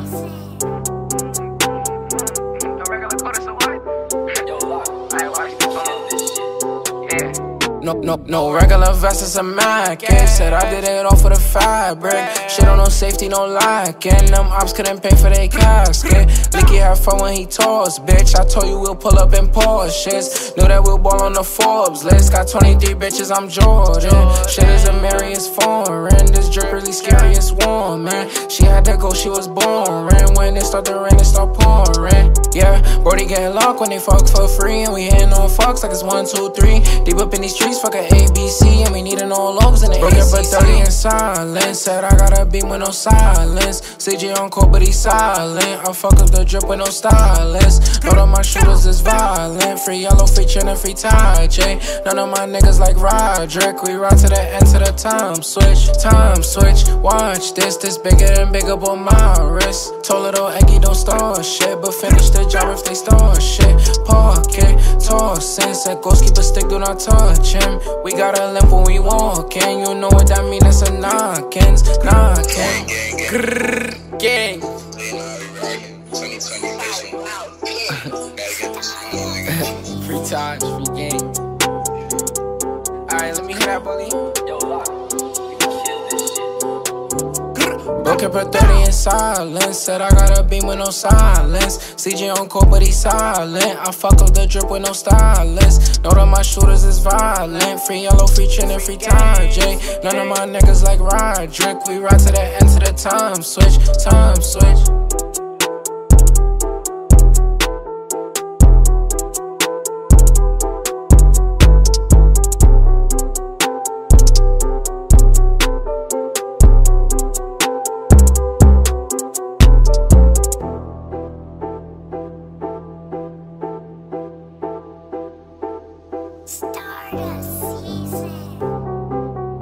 [SPEAKER 2] Regular cortisol, what? I watch this shit. Yeah.
[SPEAKER 1] No regular vest, it's a Mac. Said I did it all for the fabric. Shit on no safety, no lacking. Them ops couldn't pay for their casket. Licky had fun when he tossed, bitch. I told you we'll pull up in Porsches. Knew that we'll ball on the Forbes list. Got 23 bitches, I'm Jordan. Shit is a Marius foreign. This drip really scary, it's warm, man. She had to go, she was boring. When it start to rain, it start pouring. Yeah, Brody getting locked when they fuck for free. And we hitting on fucks like it's 1, 2, 3. Deep up in these streets, fuck a ABC. And we needin' no logos in the Broke up for 30 in silence. Said I got a beam with no silence. CJ on court, but he silent. I fuck up the drip with no stylist. Know that my shooters is violent. Free yellow, free chin, and free tie, J. None of my niggas like Roderick. We ride to the end to the time switch, time switch. Watch this bigger than bigger, but my wrist. Told little Eggy don't start shit, but finish the job if they start shit. Park it, toss it. Said ghost keep a stick, do not touch him. We got a limp when we walkin'. You know what that mean? That's a knockins, knockin'. Grrrr, gang. Free time, free game. Alright, let me hear that, bully. Broke up at 30 in silence. Said I got a beam with no silence. CJ on court, but he silent. I fuck up the drip with no stylist. Know that my shooters is violent. Free yellow, free chin, and free time, J. None of my niggas like Roderick. We ride to the end to the time switch, time switch.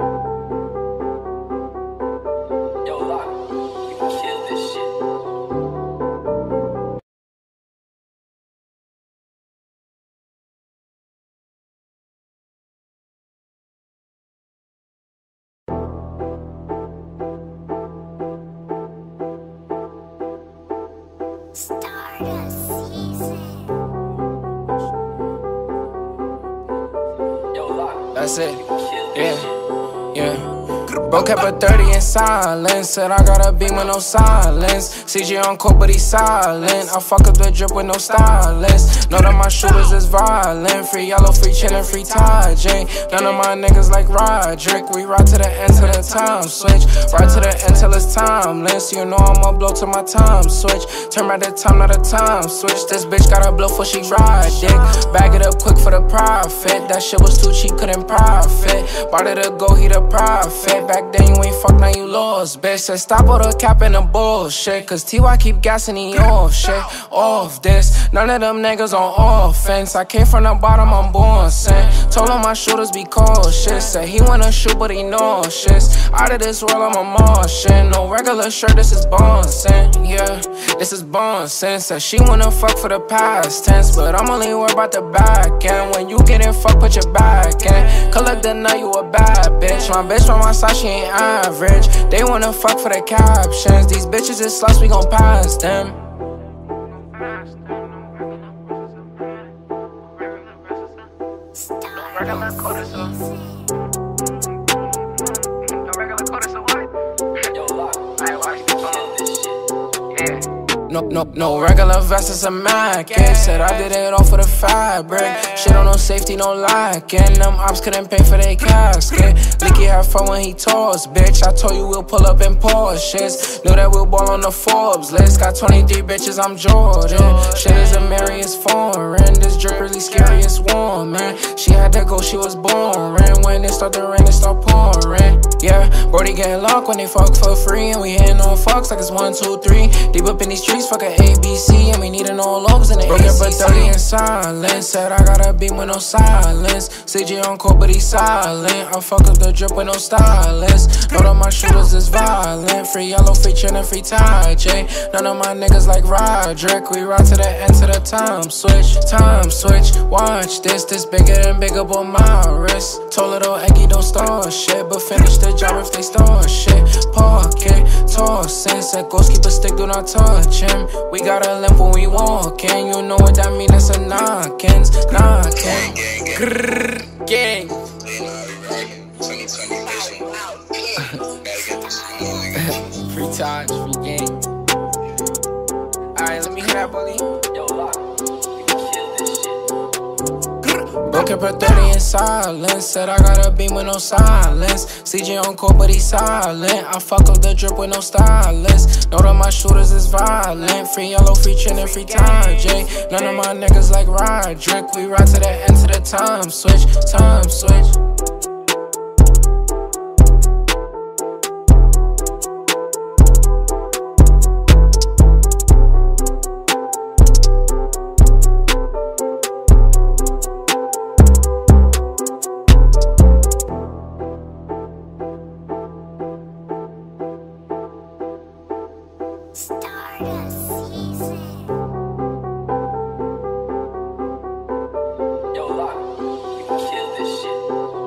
[SPEAKER 2] Yo, lock. You can kill this shit.
[SPEAKER 1] That's it. Yeah. Broke up at 30 in silence. Said I got a beam with no silence. CJ on court, but he silent. I fuck up the drip with no stylist. Know that my shooters is violent. Free yellow, free chillin', free Ty J. None of my niggas like Roderick. We ride to the end till the time switch. Ride to the end till it's timeless. You know I'ma blow till my time switch. Turn back the time, not a time switch. This bitch gotta blow before she ride dick. Bag it up quick for the profit. That shit was too cheap, couldn't profit. Bought it a go, he the profit. Back then you ain't fuck, now you lost, bitch. Said stop all the cap and the bullshit. Cause TY keep gassing, he off shit. Off this, none of them niggas on offense. I came from the bottom, I'm born sin. Told him my shooters be cautious. Said he wanna shoot, but he nauseous. Out of this world, I'm a Martian. No regular shirt, this is Bonsin. Yeah, this is Bonsin. Said she wanna fuck for the past tense, but I'm only worried about the back end. When you getting fucked, put your back in. Collect the night, you a bad bitch. My bitch from my side, she ain't average. They wanna fuck for the captions. These bitches is sluts, we gon' pass them.
[SPEAKER 2] Regular cortisol. Regular cortisol, what? Yo, lock. I watched this shit. Yeah.
[SPEAKER 1] No regular vest, it's a Mac. Said I did it all for the fabric. Shit on no safety, no lacking. Them ops couldn't pay for their casket. Licky had fun when he tossed, bitch. I told you we'll pull up in Porsches. Knew that we'll ball on the Forbes list. Got 23 bitches, I'm Jordan. Shit is a Marius foreign. This drip really scary, it's warm, man. She had to go, she was boring. When it start to rain, it start pouring. Yeah, Brody getting locked when they fuck for free. And we hitting on fucks like it's 1, 2, 3. Deep up in these streets, fuck a ABC. And we needin' no lobes in the Broke up at 30 in silence. Said I got a beam with no silence. CJ on court, but he silent. I fuck up the drip with no stylist. Know that my shooters is violent. Free yellow, free chillin', free Ty J. None of my niggas like Roderick. We ride to the end to the time switch. Time switch, watch this. This bigger than bigger, but my wrist. Told little Eggy don't start shit, but finish the job if they start shit. Park it, tossin'. Said ghost keep a stick, do not touch him. We got a limp when we walkin'. You know what that mean, that's a knockins. Knockin'. Grrrr, gang. Free touch, free game. Alright, let me hear that, bully.
[SPEAKER 2] Yo, lock.
[SPEAKER 1] Broke up at 30 in silence. Said I got a beam with no silence. CJ on court, but he silent. I fuck up the drip with no stylist. Know that my shooters is violent. Free yellow, free chillin', free Ty J. None of my niggas like Roderick. We ride to the end to the time switch. Time switch.
[SPEAKER 2] Yo, lock. You can kill this shit.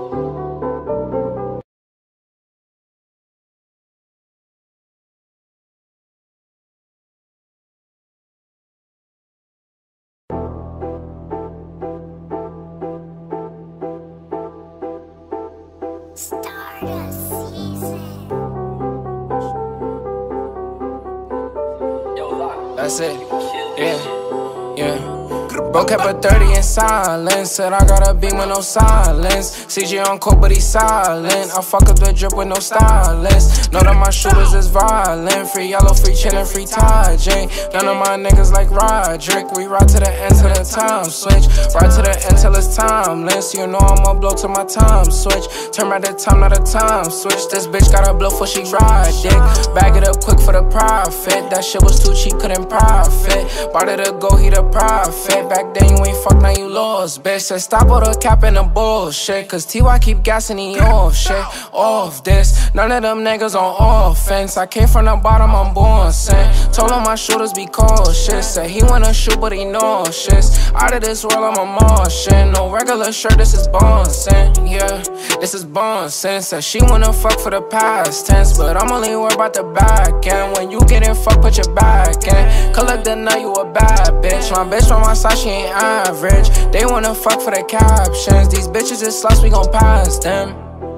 [SPEAKER 1] That's it. Yeah. Broke up at 30 in silence. Said I got a beam with no silence. CJ on court, but he silent. I fuck up the drip with no stylist. Know that my shooters is violent. Free yellow, free chillin', free Ty J. None of my niggas like Roderick. We ride to the end till the time switch. Ride to the end till it's timeless. You know I'ma blow till my time switch. Turn back the time, not a time switch. This bitch gotta blow before she ride dick. Bag it up quick for the profit. That shit was too cheap, couldn't profit. Bought it a go, he the profit. Back then you ain't fuck, now you lost, bitch. Said stop all the cap and the bullshit. Cause TY keep gassing, he off shit. Off this, none of them niggas on offense. I came from the bottom, I'm born sin. Told him my shooters be cautious. Said he wanna shoot, but he nauseous. Out of this world, I'm a Martian. No regular shirt, this is Bonsin. Yeah, this is Bonsin. Said she wanna fuck for the past tense, but I'm only worried about the back end. When you getting fucked, put your back in. Collect the night, you a bad bitch. My bitch from my side, she she ain't average. They wanna fuck for the captions. These bitches is sluts, we gon' pass them.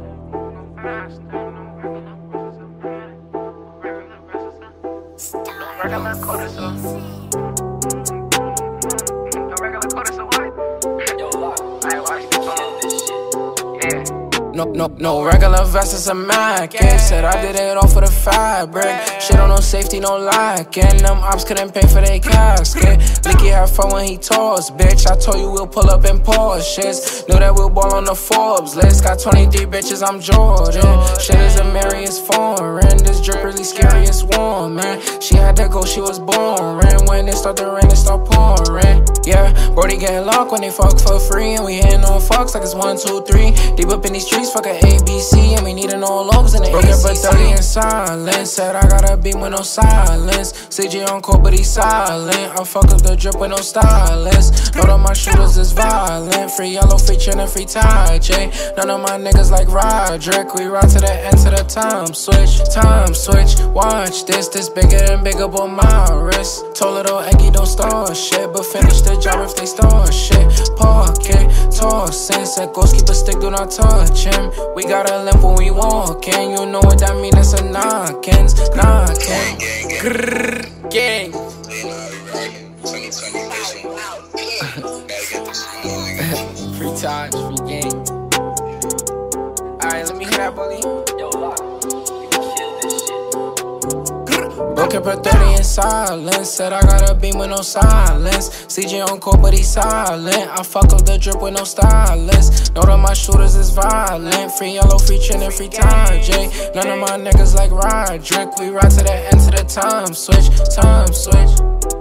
[SPEAKER 2] Regular cortisol. Regular cortisol, what? I watched this shit. Yeah.
[SPEAKER 1] No regular vest, it's a Mac. Said I did it all for the fabric. Shit on no safety, no lacking. Them ops couldn't pay for their casket. Leaky had fun when he tossed, bitch. I told you we'll pull up in Porsches. Knew that we'll ball on the Forbes list. Got 23 bitches, I'm Jordan. Shit is a Marius foreign. This drip really scary, it's warm, man. She had to go, she was boring. When it start to rain, it start pouring. Yeah, Brody getting locked when they fuck for free. And we hitting on fucks like it's 1, 2, 3. Deep up in these streets, fuck a ABC. And we needin' no lobes in the ACC. But 30 in silence. Said I got a beat with no silence. CJ on court, but he silent. I fuck up the drip with no stylist. Know that my shooters is violent. Free yellow, free chin, and free tie, J. None of my niggas like Roderick. We ride to the end to the time switch. Time switch, watch this. This bigger than bigger, but my wrist. Told little Eggy don't start shit, but finish the job if they start shit. Park it, tossing. Said ghost keep a stick, do not touch him. We got a limp when we walking. You know what that mean? That's a knockins. Knockin'. Grrrr, gang. Free time, free game. Alright, let me hear that, bully. Broke up at 30 in silence. Said I got a beam with no silence. CJ on court, but he silent. I fuck up the drip with no stylist. Know that my shooters is violent. Free yellow, free chin, and free tie, J. None of my niggas like Roderick. We ride to the end to the time switch. Time switch.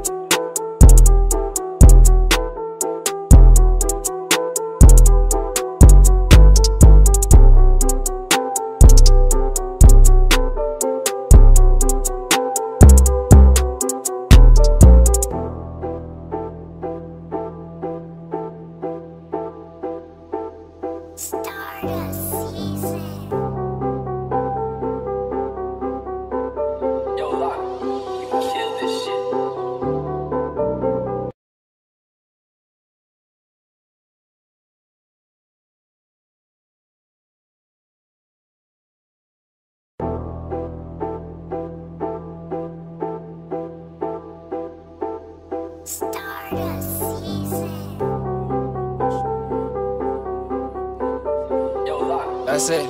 [SPEAKER 1] That's it.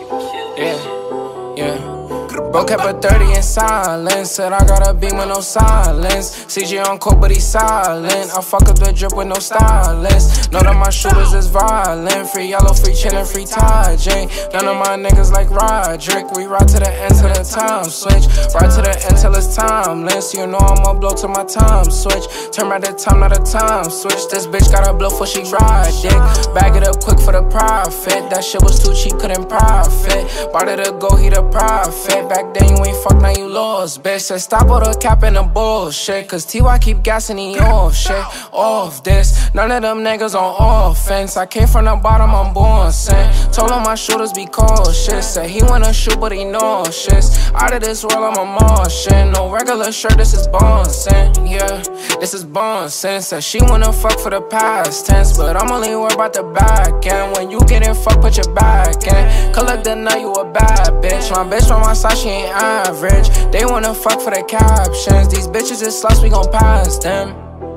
[SPEAKER 1] Yeah. Broke up at 30 in silence. Said I got a beam with no silence. CJ on court, but he silent. I fuck up the drip with no stylist. Know that my shooters is violent. Free yellow, free chin, and free tie, J. None of my niggas like Roderick. We ride to the end to the time switch. Ride to the end till it's timeless. You know I'ma blow to my time switch. Turn back the time, not a time switch. This bitch gotta blow for she ride dick. Bag it up quick for the profit. That shit was too cheap, couldn't profit. Bought it to go, he the profit. Back then you ain't fuck, now you lost, bitch. Said stop all the cap and the bullshit. Cause TY keep gassing, he off shit. Off this, none of them niggas on offense. I came from the bottom, I'm born sent. Told him my shooters be cautious. Said he wanna shoot, but he nauseous. Out of this world, I'm a Martian. No regular shirt, this is Bonson. Yeah, this is Bonson. Said she wanna fuck for the past tense, but I'm only worried about the back end. When you getting fucked, put your back in. Collect the night, you a bad bitch. My bitch from my side, she ain't average. They wanna fuck for the captions. These bitches is sluts, we gon' pass them.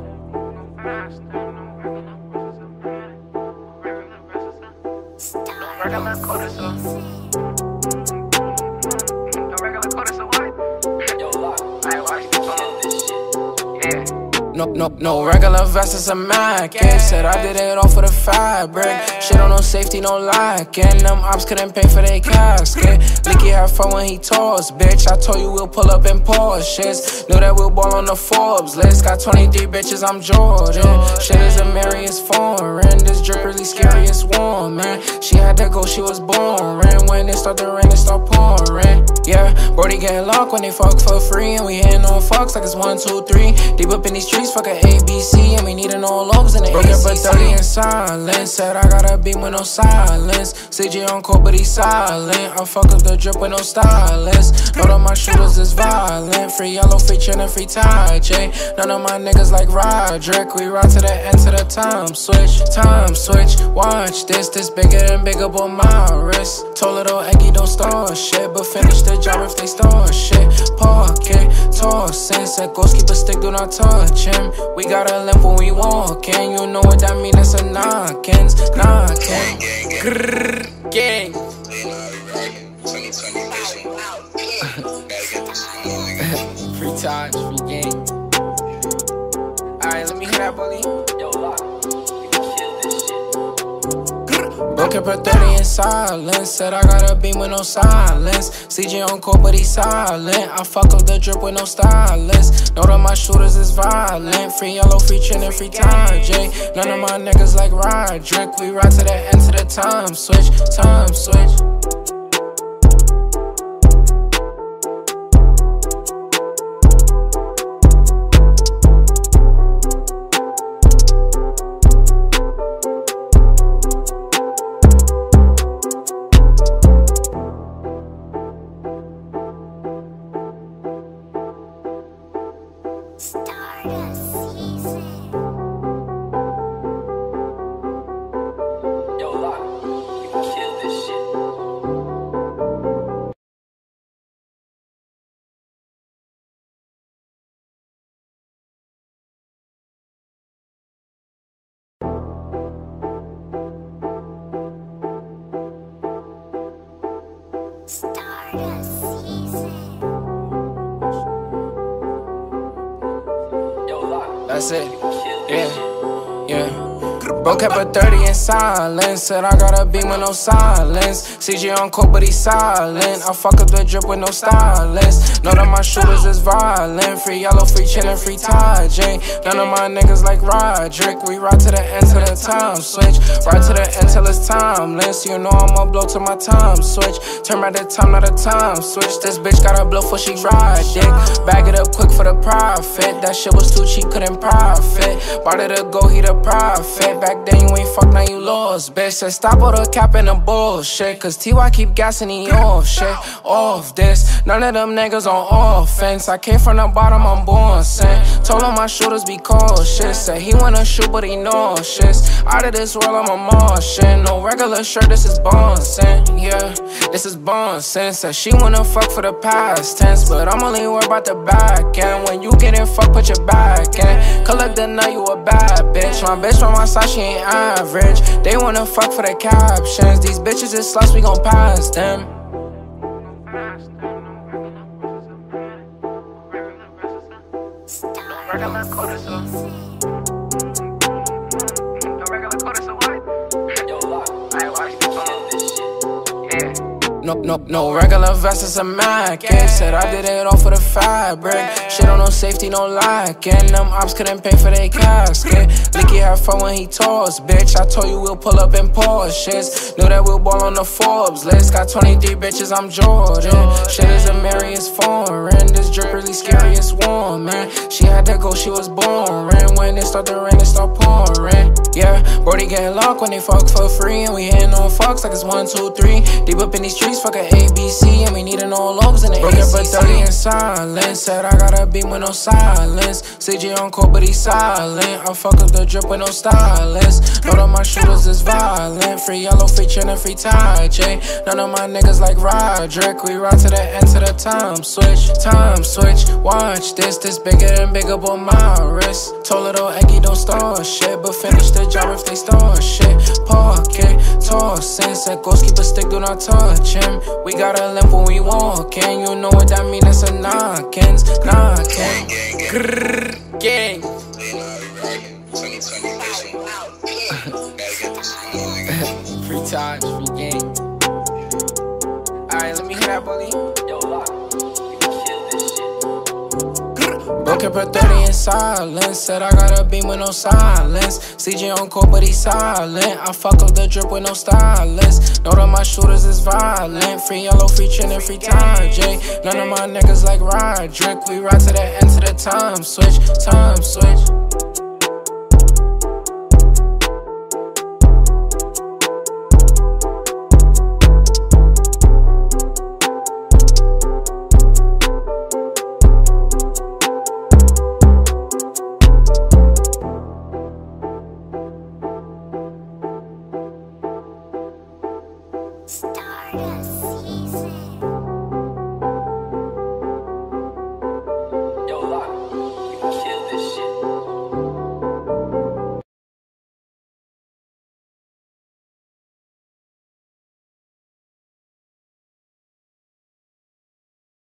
[SPEAKER 2] Regular cortisol. Regular cortisol, what? I watched this shit. Yeah.
[SPEAKER 1] No regular vest, it's a Mac. Said I did it all for the fabric. Shit on no safety, no lacking. Them ops couldn't pay for their casket. Leaky had fun when he tossed, bitch. I told you we'll pull up in Porsches. Knew that we'll ball on the Forbes list. Got 23 bitches, I'm Jordan. Shit is a Marius foreign. This drip really scary, it's warm, man. She had to go, she was boring. When it start to rain, it start pouring. Yeah, Brody getting locked when they fuck for free. And we hitting on fucks like it's 1, 2, 3. Deep up in these streets, fuck a ABC, and we needin' no lobes in the broke up a 30 in silence. Said I got a beam with no silence. CJ on court, but he silent. I fuck up the drip with no stylist. Know that my shooters is violent. Free yellow, free chin, free tie, J. None of my niggas like Roderick. We ride to the end to the time switch. Time switch, watch this. This bigger and bigger, but my wrist. Told little Eggy don't start shit, but finish the job if they start shit. Park it, tossing. Said ghost keep a stick, do not touch him. We got a limp when we walkin'. You know what that mean? That's a knockins, knockin'. Grrrr, gang. Free touch, free game. Alright, let me hear that, bully. Yo, lock. We can kill this shit. Broke up a 30 in silence. Said I got a beam with no silence. CJ on court, but he silent. I fuck up the drip with no stylist. Know that my shooters is violent. Free yellow, free chin, free tie, J. None of my niggas like Roderick. We ride to the end to the time switch, time switch. That's it, yeah. Broke up a 30 in silence. Said I got a beam with no silence. CJ on court, but he silent. I fuck up the drip with no stylist. Know that my shooters is violent. Free yellow, free chin, free tie, J. None of my niggas like Roderick. We ride to the end to the time switch. Ride to the end till it's timeless. You know I'ma blow to my time switch. Turn back the time, not a time switch. This bitch gotta blow for she ride dick. Bag it up quick for the profit. That shit was too cheap, couldn't profit. Bought it to go, he the profit. Back then you ain't fuck, now you lost, bitch. Said stop all the cap and the bullshit, cause TY keep gassing, he off shit. Off this, none of them niggas on offense. I came from the bottom, I'm born sin. Told him my shooters be cautious. Said he wanna shoot, but he nauseous. Out of this world, I'm a Martian. No regular shirt, this is Bonsin. Yeah, this is Bonsin. Said she wanna fuck for the past tense, but I'm only worried about the back end. When you getting fucked, put your back in. Collect the night, you a bad bitch. My bitch from my side, she ain't average. They wanna fuck for the captions. These bitches is sluts, we gon' pass them.
[SPEAKER 2] Regular cortisol. No regular cortisol, what? Yo, lock. I watch this shit. Yeah.
[SPEAKER 1] No regular vest, it's a Mac. Said I did it all for the fabric. Shit on no safety, no lacking. Them ops couldn't pay for their casket. Licky had fun when he tossed, bitch. I told you we'll pull up in Porsches. Knew that we'll ball on the Forbes list. Got 23 bitches, I'm Jordan. Shit is a Mary, it's foreign. This drip really scary, it's warm, man. She had to go, she was boring. When it start to rain, it start pouring. Yeah, Brody getting locked when they fuck for free. And we hitting on fucks like it's 1, 2, 3. Deep up in these streets, fuck a ABC, and we needin' no lobes in the broke up a 30 in silence. Said I got a beam with no silence. CJ on court, but he silent. I fuck up the drip with no stylist. Know that my shooters is violent. Free yellow, free chin, free tie, J. None of my niggas like Roderick. We ride to the end to the time switch. Time switch, watch this. This bigger and bigger, but my wrist. Told little Eggy don't start shit, but finish the job if they start shit. Park it, tossing. Said ghost keep a stick, do not touch him. We got a limp when we walkin'. You know what that mean? That's a knockins, knockin'. Grrrr, gang. Free touch, free game. Alright, let me hear that, bully. Yo, lock. We can kill this shit. Okay, per 30 in silence. Said I got a beam with no silence. CJ on court, but he silent. I fuck up the drip with no stylist. Know that my shooters is violent. Free yellow, free chin, and free time, J. None of my niggas like Roderick. We ride to the end to the time switch, time switch.